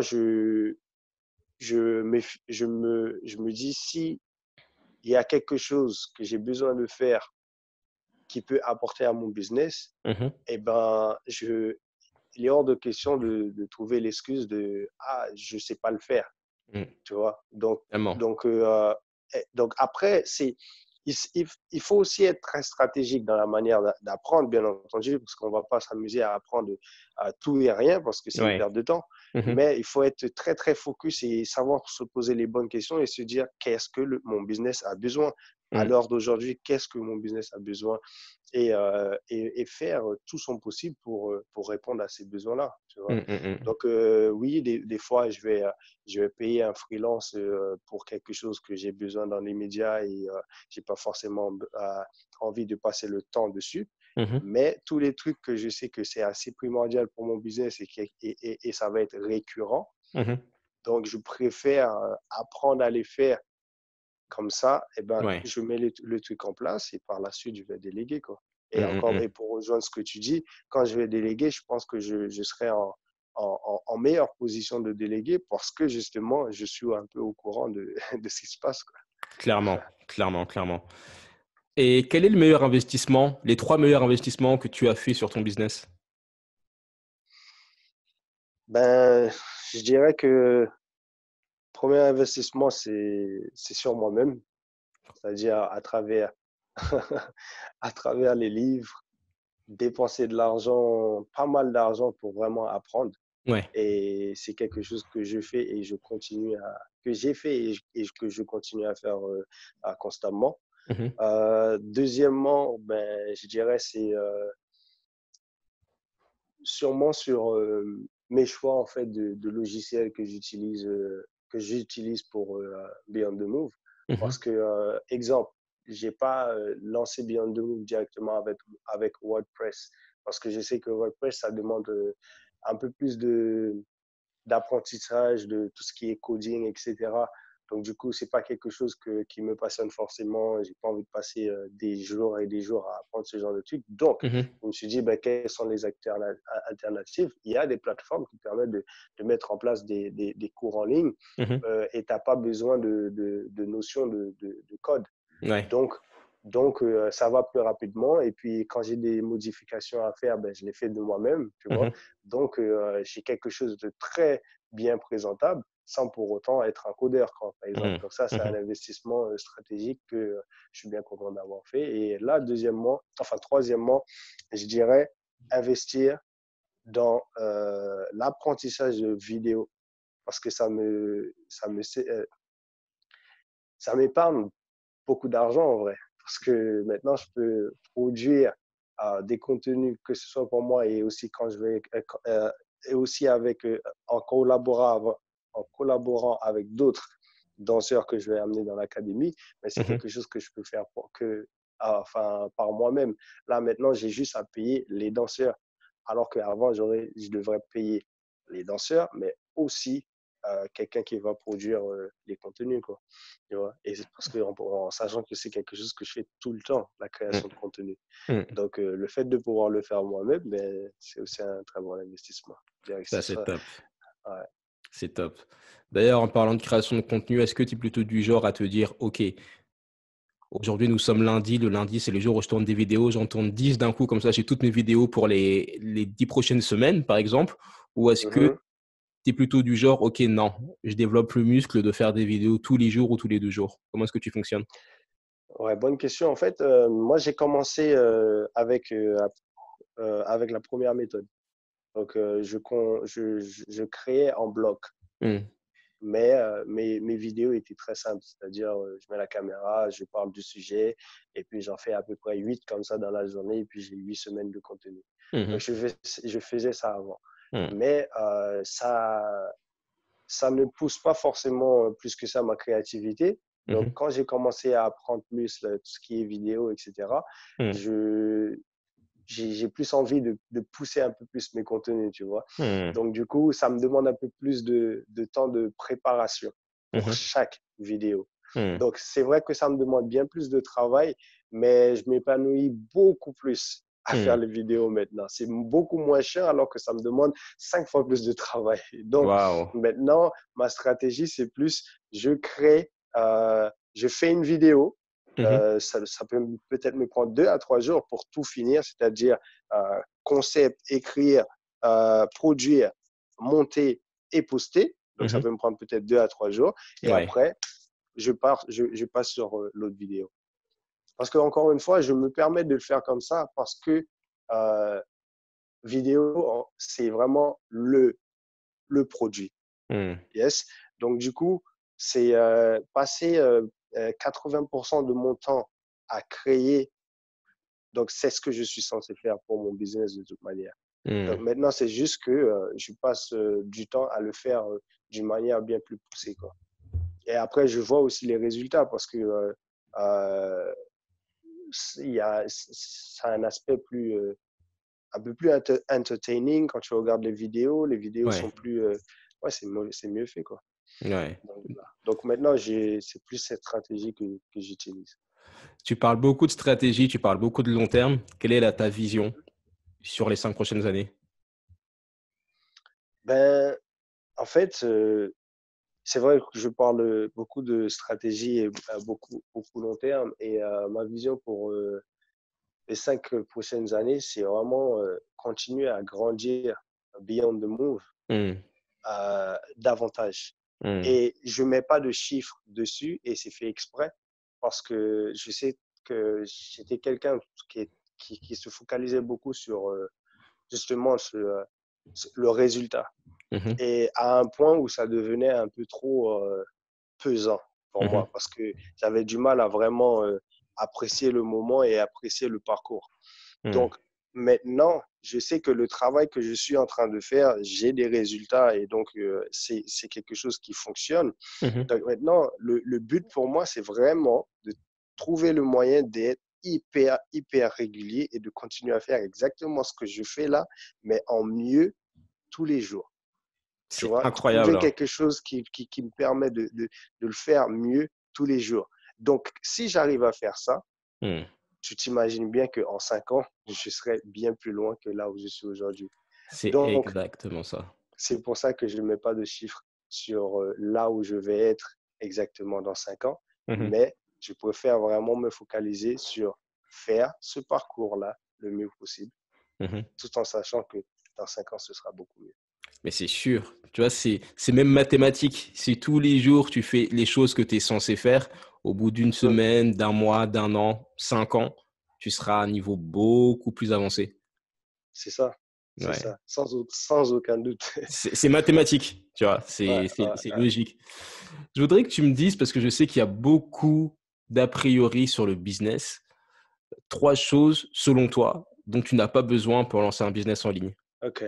Speaker 2: je me dis si il y a quelque chose que j'ai besoin de faire qui peut apporter à mon business,
Speaker 1: Mhm.
Speaker 2: eh ben, il est hors de question de trouver l'excuse de ah, je sais pas le faire,
Speaker 1: Mm.
Speaker 2: tu vois.
Speaker 1: Vraiment.
Speaker 2: Donc après, il faut aussi être très stratégique dans la manière d'apprendre, bien entendu, parce qu'on ne va pas s'amuser à apprendre à tout et rien, parce que c'est une
Speaker 1: Ouais.
Speaker 2: perte de temps.
Speaker 1: Mhm.
Speaker 2: Mais il faut être très, très focus et savoir se poser les bonnes questions et se dire qu'est-ce que mon business a besoin. À
Speaker 1: Mm.
Speaker 2: l'heure d'aujourd'hui, qu'est-ce que mon business a besoin et faire tout son possible pour répondre à ces besoins-là, tu vois.
Speaker 1: Mm, mm, mm.
Speaker 2: Donc, oui, des fois, je vais payer un freelance pour quelque chose que j'ai besoin dans les médias et j'ai pas forcément envie de passer le temps dessus.
Speaker 1: Mhm.
Speaker 2: Mais tous les trucs que je sais que c'est assez primordial pour mon business et ça va être récurrent,
Speaker 1: Mhm.
Speaker 2: donc je préfère apprendre à les faire comme ça, eh ben,
Speaker 1: Ouais.
Speaker 2: je mets le truc en place et par la suite, je vais déléguer, quoi.
Speaker 1: Mm,
Speaker 2: Et
Speaker 1: mm,
Speaker 2: encore, et
Speaker 1: mm.
Speaker 2: pour rejoindre ce que tu dis, quand je vais déléguer, je pense que je serai en meilleure position de déléguer parce que justement, je suis un peu au courant de ce qui se passe, quoi.
Speaker 1: Clairement, clairement, clairement. Et quel est le meilleur investissement, les 3 meilleurs investissements que tu as fait sur ton business?
Speaker 2: Ben, je dirais que le premier investissement, c'est sur moi-même, c'est-à-dire à travers, à travers les livres, dépenser de l'argent, pas mal d'argent pour vraiment apprendre.
Speaker 1: Ouais.
Speaker 2: Et c'est quelque chose que je fais et que j'ai fait et que je continue à faire constamment.
Speaker 1: Mhm.
Speaker 2: Deuxièmement, ben, je dirais c'est sûrement sur mes choix en fait de logiciels que j'utilise pour Beyond the Move. Parce
Speaker 1: Mhm.
Speaker 2: que exemple, j'ai pas lancé Beyond the Move directement avec WordPress parce que je sais que WordPress ça demande un peu plus d'apprentissage de tout ce qui est coding, etc. Donc, du coup, c'est pas quelque chose qui me passionne forcément. J'ai pas envie de passer des jours et des jours à apprendre ce genre de trucs. Donc,
Speaker 1: Mhm.
Speaker 2: je me suis dit, ben, quelles sont les alternatives? Il y a des plateformes qui permettent de mettre en place des cours en ligne
Speaker 1: Mhm.
Speaker 2: et tu n'as pas besoin de notions de code.
Speaker 1: Ouais.
Speaker 2: Donc, ça va plus rapidement. Et puis, quand j'ai des modifications à faire, ben, je les fais de moi-même, tu vois.
Speaker 1: Mhm.
Speaker 2: Donc, j'ai quelque chose de très bien présentable sans pour autant être un codeur, quoi, par exemple.
Speaker 1: Mhm.
Speaker 2: Donc, ça, c'est un
Speaker 1: Mhm.
Speaker 2: investissement stratégique que je suis bien content d'avoir fait. Et là, troisièmement, je dirais investir dans l'apprentissage de vidéo parce que ça m'épargne beaucoup d'argent en vrai. Parce que maintenant, je peux produire des contenus, que ce soit pour moi et aussi quand je vais, et aussi en collaborant avec d'autres danseurs que je vais amener dans l'académie. Mais c'est
Speaker 1: Mhm.
Speaker 2: quelque chose que je peux faire enfin, par moi-même. Là, maintenant, j'ai juste à payer les danseurs. Alors qu'avant, je devrais payer les danseurs, mais aussi quelqu'un qui va produire les contenus, quoi. Tu vois? Et c'est parce que en sachant que c'est quelque chose que je fais tout le temps, la création de
Speaker 1: Mhm.
Speaker 2: contenu.
Speaker 1: Mhm.
Speaker 2: Donc, le fait de pouvoir le faire moi-même, ben, c'est aussi un très bon investissement. Je dirais que
Speaker 1: Ça,
Speaker 2: c'est
Speaker 1: c'est
Speaker 2: ça.
Speaker 1: top.
Speaker 2: Ouais.
Speaker 1: C'est top. D'ailleurs, en parlant de création de contenu, est-ce que tu es plutôt du genre à te dire, OK, aujourd'hui nous sommes lundi, le lundi c'est le jour où je tourne des vidéos, j'en tourne 10 d'un coup, comme ça j'ai toutes mes vidéos pour les 10 prochaines semaines, par exemple, ou est-ce que
Speaker 2: Mhm.
Speaker 1: tu es plutôt du genre, OK, non, je développe le muscle de faire des vidéos tous les jours ou tous les 2 jours? Comment est-ce que tu fonctionnes?
Speaker 2: Ouais, bonne question. En fait, moi, j'ai commencé avec la première méthode. Donc, je créais en bloc.
Speaker 1: Hmm.
Speaker 2: Mais mes vidéos étaient très simples, c'est-à-dire je mets la caméra, je parle du sujet et puis j'en fais à peu près 8 comme ça dans la journée et puis j'ai 8 semaines de contenu. Donc
Speaker 1: Mhm.
Speaker 2: je faisais ça avant.
Speaker 1: Hmm.
Speaker 2: Mais ça ne pousse pas forcément plus que ça ma créativité. Donc
Speaker 1: Mhm.
Speaker 2: quand j'ai commencé à apprendre plus tout ce qui est vidéo, etc.,
Speaker 1: Hmm.
Speaker 2: je, j'ai plus envie de pousser un peu plus mes contenus, tu vois.
Speaker 1: Hmm.
Speaker 2: Donc, du coup, ça me demande un peu plus de temps de préparation pour
Speaker 1: Mhm.
Speaker 2: chaque vidéo.
Speaker 1: Hmm.
Speaker 2: Donc, c'est vrai que ça me demande bien plus de travail, mais je m'épanouis beaucoup plus à faire
Speaker 1: Hmm.
Speaker 2: les vidéos maintenant. C'est beaucoup moins cher alors que ça me demande 5 fois plus de travail. Donc,
Speaker 1: Waouh.
Speaker 2: maintenant, ma stratégie, c'est plus, je fais une vidéo,
Speaker 1: Mhm.
Speaker 2: ça peut peut-être me prendre 2 à 3 jours pour tout finir, c'est-à-dire concept, écrire, produire, monter et poster. Donc, ça
Speaker 1: Mhm.
Speaker 2: peut me prendre peut-être 2 à 3 jours. Et
Speaker 1: Ouais.
Speaker 2: après, je passe sur l'autre vidéo. Parce que, encore une fois, je me permets de le faire comme ça parce que euh, vidéo, c'est vraiment le produit.
Speaker 1: Hmm.
Speaker 2: Yes. Donc, du coup, c'est passer 80% de mon temps à créer. Donc, c'est ce que je suis censé faire pour mon business de toute manière. Donc,
Speaker 1: Hmm.
Speaker 2: maintenant, c'est juste que je passe du temps à le faire d'une manière bien plus poussée, quoi. Et après, je vois aussi les résultats parce que euh, ça a un aspect un peu plus entertaining quand tu regardes les vidéos. Les vidéos
Speaker 1: Ouais.
Speaker 2: sont plus, ouais, c'est mieux fait, quoi.
Speaker 1: Ouais.
Speaker 2: Donc, voilà. Donc maintenant, c'est plus cette stratégie que j'utilise.
Speaker 1: Tu parles beaucoup de stratégie, tu parles beaucoup de long terme. Quelle est ta vision sur les 5 prochaines années?
Speaker 2: Ben, en fait, c'est vrai que je parle beaucoup de stratégie et beaucoup long terme. Et ma vision pour les 5 prochaines années, c'est vraiment continuer à grandir Beyond the Move
Speaker 1: Hmm.
Speaker 2: davantage.
Speaker 1: Hmm.
Speaker 2: Et je ne mets pas de chiffres dessus et c'est fait exprès parce que je sais que j'étais quelqu'un qui se focalisait beaucoup sur justement le résultat.
Speaker 1: Mhm.
Speaker 2: Et à un point où ça devenait un peu trop pesant pour
Speaker 1: Mhm.
Speaker 2: moi parce que j'avais du mal à vraiment apprécier le moment et apprécier le parcours.
Speaker 1: Hmm.
Speaker 2: Donc maintenant, je sais que le travail que je suis en train de faire, j'ai des résultats et donc c'est quelque chose qui fonctionne.
Speaker 1: Mhm.
Speaker 2: Donc maintenant, le but pour moi, c'est vraiment de trouver le moyen d'être hyper régulier et de continuer à faire exactement ce que je fais là, mais en mieux tous les jours. Tu
Speaker 1: C'est
Speaker 2: vois,
Speaker 1: incroyable,
Speaker 2: trouver
Speaker 1: hein.
Speaker 2: quelque chose qui me permet de le faire mieux tous les jours. Donc, si j'arrive à faire ça,
Speaker 1: Hmm.
Speaker 2: tu t'imagines bien qu'en 5 ans, je serai bien plus loin que là où je suis aujourd'hui.
Speaker 1: C'est
Speaker 2: Donc,
Speaker 1: exactement ça.
Speaker 2: c'est pour ça que je ne mets pas de chiffres sur là où je vais être exactement dans 5 ans,
Speaker 1: Mhm.
Speaker 2: mais je préfère vraiment me focaliser sur faire ce parcours-là le mieux possible,
Speaker 1: Mhm.
Speaker 2: tout en sachant que dans 5 ans, ce sera beaucoup mieux.
Speaker 1: Mais c'est sûr, tu vois, c'est même mathématique. Si tous les jours tu fais les choses que tu es censé faire, au bout d'une
Speaker 2: Hum,
Speaker 1: semaine, d'un mois, d'un an, 5 ans, tu seras à un niveau beaucoup plus avancé.
Speaker 2: c'est
Speaker 1: Ouais.
Speaker 2: ça, sans aucun doute.
Speaker 1: C'est mathématique, tu vois,
Speaker 2: Ouais,
Speaker 1: c'est
Speaker 2: ouais.
Speaker 1: logique. Je voudrais que tu me dises, parce que je sais qu'il y a beaucoup d'a priori sur le business, 3 choses, selon toi, dont tu n'as pas besoin pour lancer un business en ligne.
Speaker 2: Ok.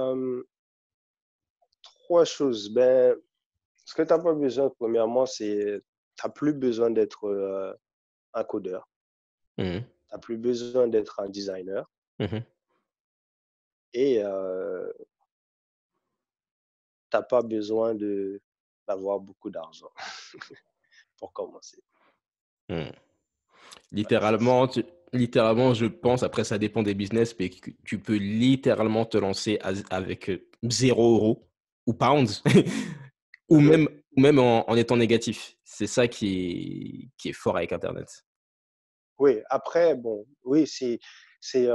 Speaker 2: 3 choses. Ben, ce que tu n'as pas besoin, premièrement, c'est tu n'as plus besoin d'être un codeur.
Speaker 1: Mhm.
Speaker 2: Tu n'as plus besoin d'être un designer.
Speaker 1: Mhm.
Speaker 2: Et tu n'as pas besoin d'avoir beaucoup d'argent pour commencer.
Speaker 1: Mhm.
Speaker 2: Ouais, ça, c'est.
Speaker 1: Littéralement, je pense, après ça dépend des business, mais que tu peux littéralement te lancer avec 0 € ou pounds, ou
Speaker 2: Mhm.
Speaker 1: même, ou même en étant négatif. C'est ça qui est fort avec Internet.
Speaker 2: Oui, après, bon, oui, c'est,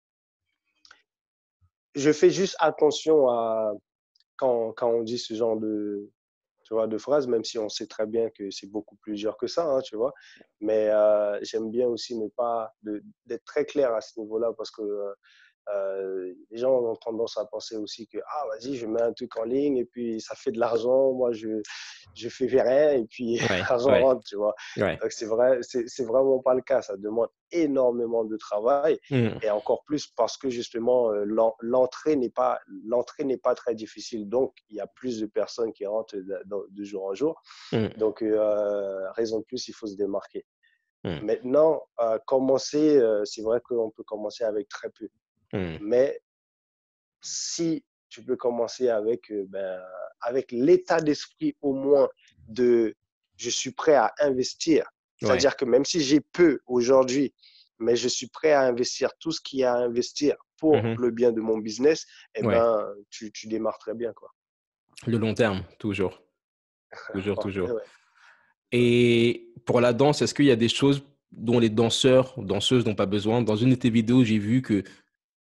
Speaker 2: je fais juste attention à quand on dit ce genre tu vois, de phrases, même si on sait très bien que c'est beaucoup plus dur que ça, hein, tu vois. Mais j'aime bien aussi ne pas d'être très clair à ce niveau-là parce que les gens ont tendance à penser aussi que ah vas-y je mets un truc en ligne et puis ça fait de l'argent, moi je fais rien et puis
Speaker 1: Ouais,
Speaker 2: l'argent
Speaker 1: ouais,
Speaker 2: rentre, tu vois.
Speaker 1: ouais.
Speaker 2: Donc c'est vrai, c'est vraiment pas le cas, ça demande énormément de travail
Speaker 1: Hmm.
Speaker 2: et encore plus parce que justement l'entrée n'est pas très difficile, donc il y a plus de personnes qui rentrent de jour en jour,
Speaker 1: Hmm.
Speaker 2: donc raison de plus il faut se démarquer.
Speaker 1: Hmm.
Speaker 2: Maintenant, commencer, c'est vrai qu'on peut commencer avec très peu.
Speaker 1: Hmm.
Speaker 2: Mais si tu peux commencer avec l'état d'esprit au moins de je suis prêt à investir,
Speaker 1: Ouais,
Speaker 2: c'est-à-dire que même si j'ai peu aujourd'hui, mais je suis prêt à investir tout ce qu'il y a à investir pour
Speaker 1: mhm,
Speaker 2: le bien de mon business, eh
Speaker 1: ouais.
Speaker 2: ben, tu démarres très bien, quoi.
Speaker 1: Le long terme, toujours, toujours,
Speaker 2: Ouais,
Speaker 1: toujours.
Speaker 2: ouais.
Speaker 1: Et pour la danse, est-ce qu'il y a des choses dont les danseurs, danseuses n'ont pas besoin? Dans une de tes vidéos, j'ai vu que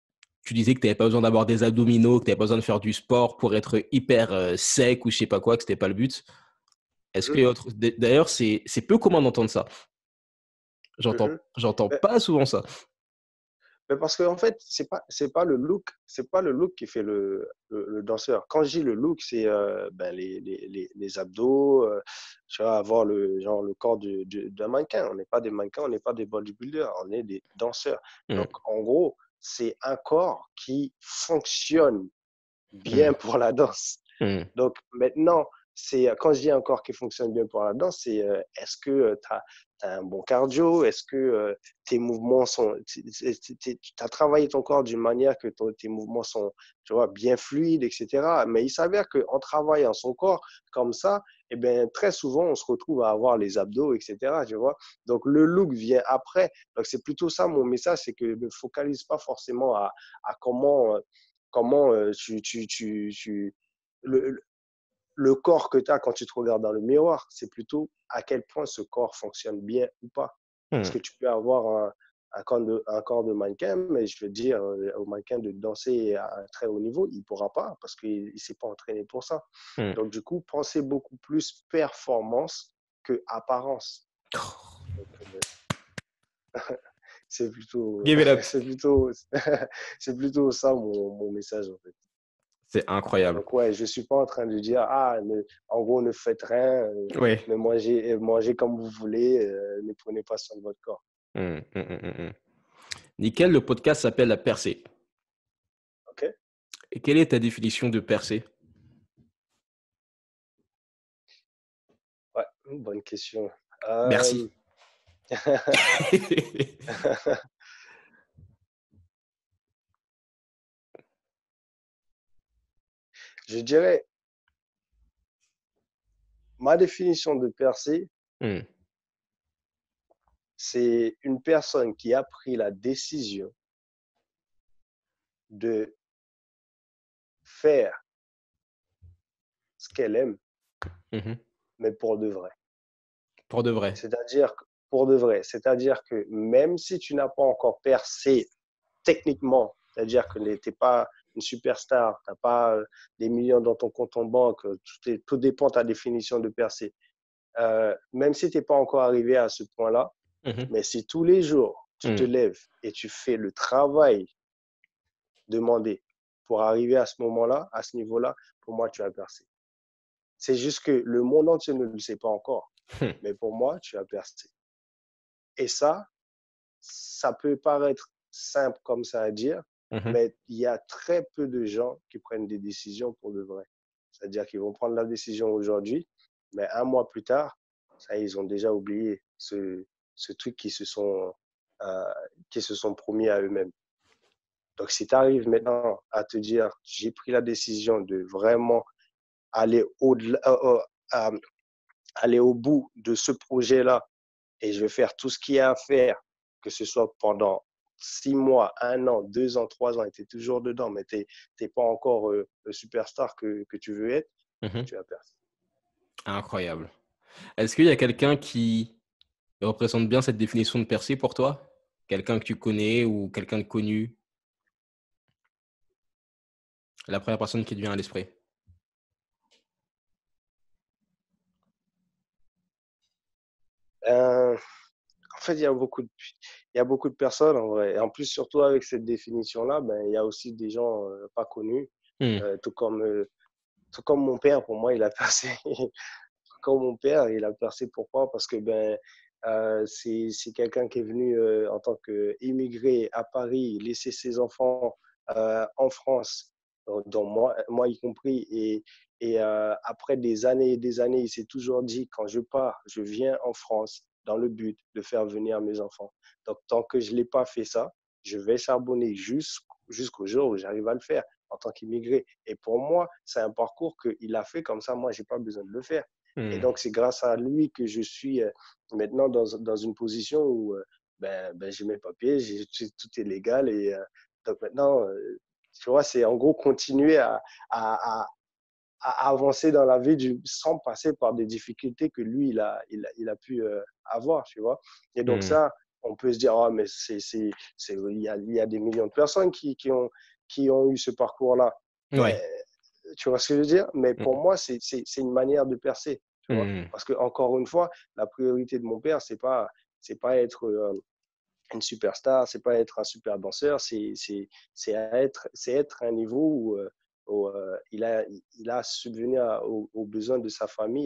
Speaker 1: tu disais que tu n'avais pas besoin d'avoir des abdominaux, que tu n'avais pas besoin de faire du sport pour être hyper sec ou je sais pas quoi, que c'était pas le but. Est-ce que
Speaker 2: Mhm,
Speaker 1: d'ailleurs, c'est peu commun d'entendre ça.
Speaker 2: mhm.
Speaker 1: J'entends pas souvent ça.
Speaker 2: Mais parce qu'en fait, c'est pas le look, c'est pas le look qui fait le danseur. Quand je dis le look, c'est ben, les abdos, tu vois, avoir le corps d'un mannequin. On n'est pas des mannequins, on n'est pas des bodybuilders, on est des danseurs.
Speaker 1: Hmm,
Speaker 2: Donc, en gros, c'est un corps qui fonctionne bien
Speaker 1: hmm,
Speaker 2: pour la danse.
Speaker 1: hmm,
Speaker 2: Donc maintenant, quand je dis un corps qui fonctionne bien pour la danse, c'est est-ce que tu as un bon cardio? Est-ce que tes mouvements sont. Tu as travaillé ton corps d'une manière que tes mouvements sont, tu vois, bien fluides, etc. Mais il s'avère qu'en travaillant son corps comme ça, eh bien, très souvent, on se retrouve à avoir les abdos, etc. Tu vois? Donc le look vient après. Donc c'est plutôt ça mon message, c'est que ne focalise pas forcément à comment le, le corps que tu as quand tu te regardes dans le miroir, c'est plutôt à quel point ce corps fonctionne bien ou pas. Parce
Speaker 1: hmm,
Speaker 2: que tu peux avoir un corps de mannequin, mais je veux dire, au mannequin de danser à un très haut niveau, il ne pourra pas parce qu'il ne s'est pas entraîné pour ça.
Speaker 1: hmm.
Speaker 2: Donc, du coup, pensez beaucoup plus performance que apparence. Donc, c'est plutôt,
Speaker 1: Give it up.
Speaker 2: c'est plutôt, c'est plutôt ça mon message en fait.
Speaker 1: C'est incroyable.
Speaker 2: Donc, ouais, je ne suis pas en train de dire, ah, en gros, ne faites rien,
Speaker 1: Ouais.
Speaker 2: mais mangez comme vous voulez, ne prenez pas soin de votre corps.
Speaker 1: Hmm, hmm, hmm, hmm, hmm. Nickel, le podcast s'appelle La Percée.
Speaker 2: OK?
Speaker 1: Et quelle est ta définition de percée?
Speaker 2: Ouais, bonne question.
Speaker 1: Merci.
Speaker 2: Euh, je dirais, ma définition de percée,
Speaker 1: Hmm,
Speaker 2: c'est une personne qui a pris la décision de faire ce qu'elle aime,
Speaker 1: mhm.
Speaker 2: mais pour de vrai.
Speaker 1: Pour de vrai.
Speaker 2: C'est-à-dire, pour de vrai. C'est-à-dire que même si tu n'as pas encore percé techniquement, c'est-à-dire que tu n'es pas une superstar, tu n'as pas des millions dans ton compte en banque, tout dépend de ta définition de percée. Même si tu n'es pas encore arrivé à ce point-là,
Speaker 1: Mhm,
Speaker 2: mais si tous les jours, tu te
Speaker 1: hmm,
Speaker 2: lèves et tu fais le travail demandé pour arriver à ce moment-là, à ce niveau-là, pour moi, tu as percé. C'est juste que le monde entier ne le sait pas encore,
Speaker 1: hmm,
Speaker 2: mais pour moi, tu as percé. Et ça peut paraître simple comme ça à dire,
Speaker 1: mhm,
Speaker 2: mais il y a très peu de gens qui prennent des décisions pour de vrai. C'est-à-dire qu'ils vont prendre la décision aujourd'hui, mais un mois plus tard, ça, ils ont déjà oublié ce truc euh, qui se sont promis à eux-mêmes. Donc, si tu arrives maintenant à te dire, j'ai pris la décision de vraiment aller aller au bout de ce projet-là et je vais faire tout ce qu'il y a à faire, que ce soit pendant 6 mois, 1 an, 2 ans, 3 ans, et tu es toujours dedans, mais tu n'es pas encore le superstar que tu veux être,
Speaker 1: mhm.
Speaker 2: tu as perdu.
Speaker 1: Incroyable. Est-ce qu'il y a quelqu'un qui représente bien cette définition de percée pour toi? Quelqu'un que tu connais ou quelqu'un de connu? La première personne qui te vient à l'esprit.
Speaker 2: En fait, il y a beaucoup de personnes en vrai. Et en plus, surtout avec cette définition-là, ben, il y a aussi des gens pas connus,
Speaker 1: Hmm,
Speaker 2: tout comme mon père, pour moi, il a percé. Comme mon père, il a percé pourquoi? Parce que ben, c'est quelqu'un qui est venu en tant qu'immigré à Paris, laisser ses enfants en France, dont moi y compris. Et après des années et des années, il s'est toujours dit, quand je pars, je viens en France dans le but de faire venir mes enfants. Donc, tant que je ne l'ai pas fait ça, je vais charbonner jusqu'au jour où j'arrive à le faire en tant qu'immigré. Et pour moi, c'est un parcours qu'il a fait comme ça. Moi, je n'ai pas besoin de le faire. Et
Speaker 1: hmm,
Speaker 2: donc, c'est grâce à lui que je suis maintenant dans une position où ben, j'ai mes papiers, tout est légal. Et donc maintenant, tu vois, c'est en gros continuer à, à, à avancer dans la vie sans passer par des difficultés que lui, il a pu avoir, tu vois. Et donc
Speaker 1: hmm.
Speaker 2: ça, on peut se dire, ah, mais il y a des millions de personnes qui ont eu ce parcours-là. Mais,
Speaker 1: Ouais.
Speaker 2: tu vois ce que je veux dire? Mais pour
Speaker 1: Mm.
Speaker 2: moi, c'est une manière de percer, tu vois.
Speaker 1: Mm.
Speaker 2: Parce que, encore une fois, la priorité de mon père, c'est pas être une superstar, c'est pas être un super danseur, c'est être à un niveau il a subvenu aux besoins de sa famille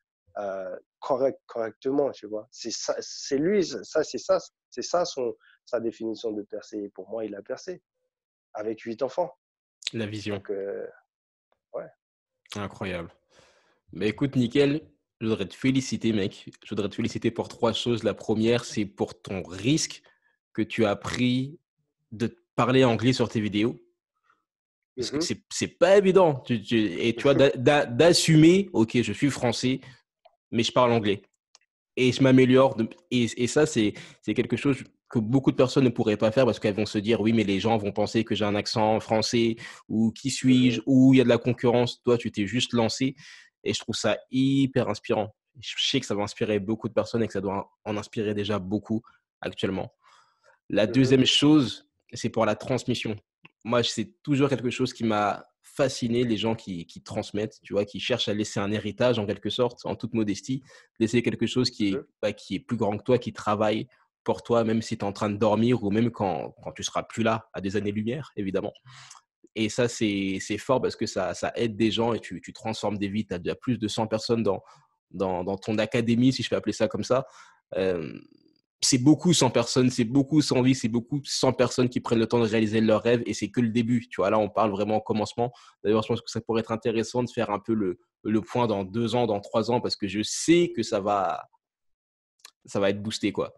Speaker 2: correctement, tu vois. C'est lui, c'est ça sa définition de percer. Et pour moi, il a percé avec 8 enfants.
Speaker 1: La vision.
Speaker 2: Donc, ouais.
Speaker 1: Incroyable. Mais écoute, nickel. Je voudrais te féliciter, mec. Je voudrais te féliciter pour 3 choses. La première, c'est pour ton risque que tu as pris de parler anglais sur tes vidéos. Parce que
Speaker 2: Mhm.
Speaker 1: c'est pas évident. Et tu vois, d'assumer, ok, je suis français, mais je parle anglais. Et je m'améliore. Et ça, c'est quelque chose que beaucoup de personnes ne pourraient pas faire parce qu'elles vont se dire, oui, mais les gens vont penser que j'ai un accent français ou qui suis-je
Speaker 2: Mhm.
Speaker 1: ou il y a de la concurrence. Toi, tu t'es juste lancé et je trouve ça hyper inspirant. Je sais que ça va inspirer beaucoup de personnes et que ça doit en inspirer déjà beaucoup actuellement. La
Speaker 2: Mhm.
Speaker 1: deuxième chose, c'est pour la transmission. Moi, c'est toujours quelque chose qui m'a fasciné, les gens qui transmettent, tu vois, qui cherchent à laisser un héritage en quelque sorte, en toute modestie, laisser quelque chose
Speaker 2: Mhm.
Speaker 1: qui est plus grand que toi, qui travaille pour toi, même si tu es en train de dormir ou même quand tu seras plus là, à des années-lumière, évidemment. Et ça, c'est fort parce que ça aide des gens et tu transformes des vies. Tu as déjà plus de 100 personnes dans ton académie, si je peux appeler ça comme ça. Euh, c'est beaucoup 100 personnes, c'est beaucoup 100 vies, c'est beaucoup 100 personnes qui prennent le temps de réaliser leurs rêves et c'est que le début. Tu vois, là, on parle vraiment au commencement. D'ailleurs, je pense que ça pourrait être intéressant de faire un peu le point dans 2 ans, dans 3 ans, parce que je sais que ça va être boosté, quoi.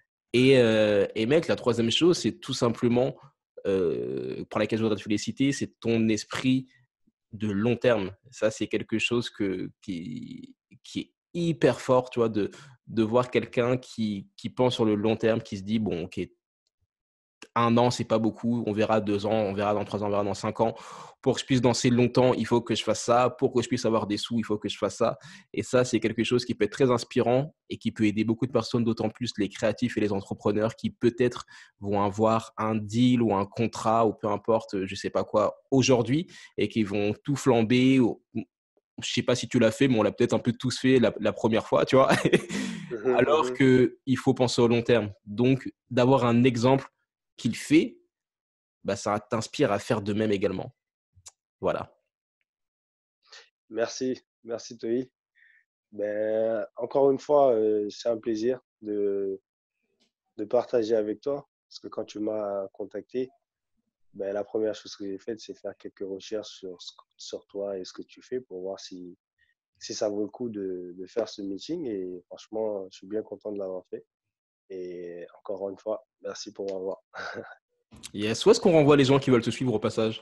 Speaker 1: Et mec, la troisième chose, c'est tout simplement, pour laquelle je voudrais te féliciter, c'est ton esprit de long terme. Ça, c'est quelque chose qui est hyper fort, tu vois, de voir quelqu'un qui pense sur le long terme, qui se dit, bon, ok, 1 an, c'est pas beaucoup, on verra 2 ans, on verra dans 3 ans, on verra dans 5 ans. Pour que je puisse danser longtemps, il faut que je fasse ça. Pour que je puisse avoir des sous, il faut que je fasse ça. Et ça, c'est quelque chose qui peut être très inspirant et qui peut aider beaucoup de personnes, d'autant plus les créatifs et les entrepreneurs qui peut-être vont avoir un deal ou un contrat ou peu importe, je sais pas quoi, aujourd'hui et qui vont tout flamber. Je sais pas si tu l'as fait, mais on l'a peut-être un peu tous fait la première fois, tu vois.
Speaker 2: Mhm.
Speaker 1: Alors
Speaker 2: Mhm.
Speaker 1: qu'il faut penser au long terme. Donc, d'avoir un exemple qu'il fait, bah, ça t'inspire à faire de même également. Voilà.
Speaker 2: Merci, merci Toi. Ben, encore une fois, c'est un plaisir de partager avec toi. Parce que quand tu m'as contacté, ben, la première chose que j'ai faite, c'est faire quelques recherches sur toi et ce que tu fais pour voir si ça vaut le coup de faire ce meeting. Et franchement, je suis bien content de l'avoir fait. Et encore une fois, merci pour m'avoir.
Speaker 1: Yes. Où est-ce qu'on renvoie les gens qui veulent te suivre au passage?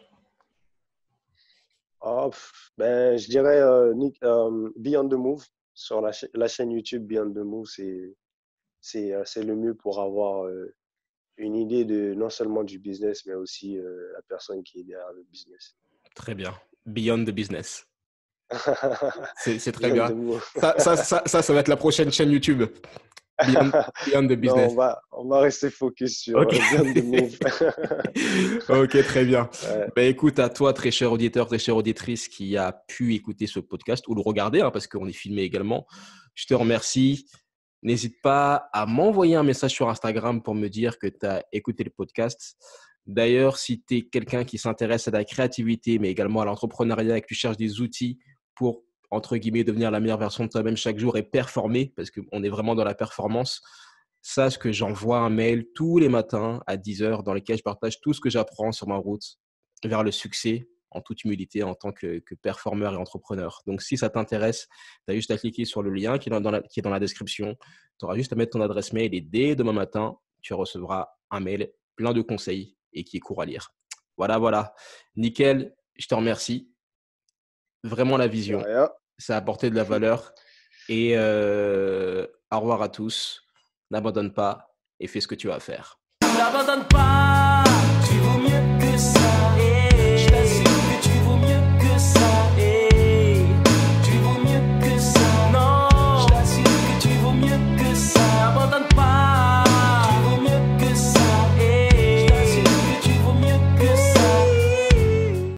Speaker 2: Ah, ben, je dirais Beyond the Move sur la chaîne YouTube Beyond the Move, c'est le mieux pour avoir une idée de non seulement du business, mais aussi la personne qui est derrière le business.
Speaker 1: Très bien. Beyond the business. C'est très
Speaker 2: Beyond the
Speaker 1: bien.
Speaker 2: Move.
Speaker 1: Ça va être la prochaine chaîne YouTube. Beyond, Beyond the
Speaker 2: Non,
Speaker 1: business.
Speaker 2: on va rester focus sur
Speaker 1: Ok.
Speaker 2: Beyond the Move.
Speaker 1: Ok, très bien.
Speaker 2: Ouais.
Speaker 1: Ben, écoute, à toi, très cher auditeur, très chère auditrice qui a pu écouter ce podcast ou le regarder, hein, parce qu'on est filmé également, je te remercie. N'hésite pas à m'envoyer un message sur Instagram pour me dire que tu as écouté le podcast. D'ailleurs, si tu es quelqu'un qui s'intéresse à la créativité, mais également à l'entrepreneuriat et que tu cherches des outils pour, entre guillemets, devenir la meilleure version de toi-même chaque jour et performer, parce qu'on est vraiment dans la performance, sache que j'envoie un mail tous les matins à 10 heures dans lequel je partage tout ce que j'apprends sur ma route vers le succès en toute humilité en tant que performeur et entrepreneur. Donc, si ça t'intéresse, tu as juste à cliquer sur le lien qui est dans la description. Tu auras juste à mettre ton adresse mail et dès demain matin, tu recevras un mail plein de conseils et qui est court à lire. Voilà, voilà. Nickel, je te remercie. Vraiment la
Speaker 2: De
Speaker 1: vision.
Speaker 2: rien.
Speaker 1: Ça a apporté de la valeur. Et au revoir à tous. N'abandonne pas et fais ce que tu as à faire. N'abandonne pas, tu vaux mieux que ça.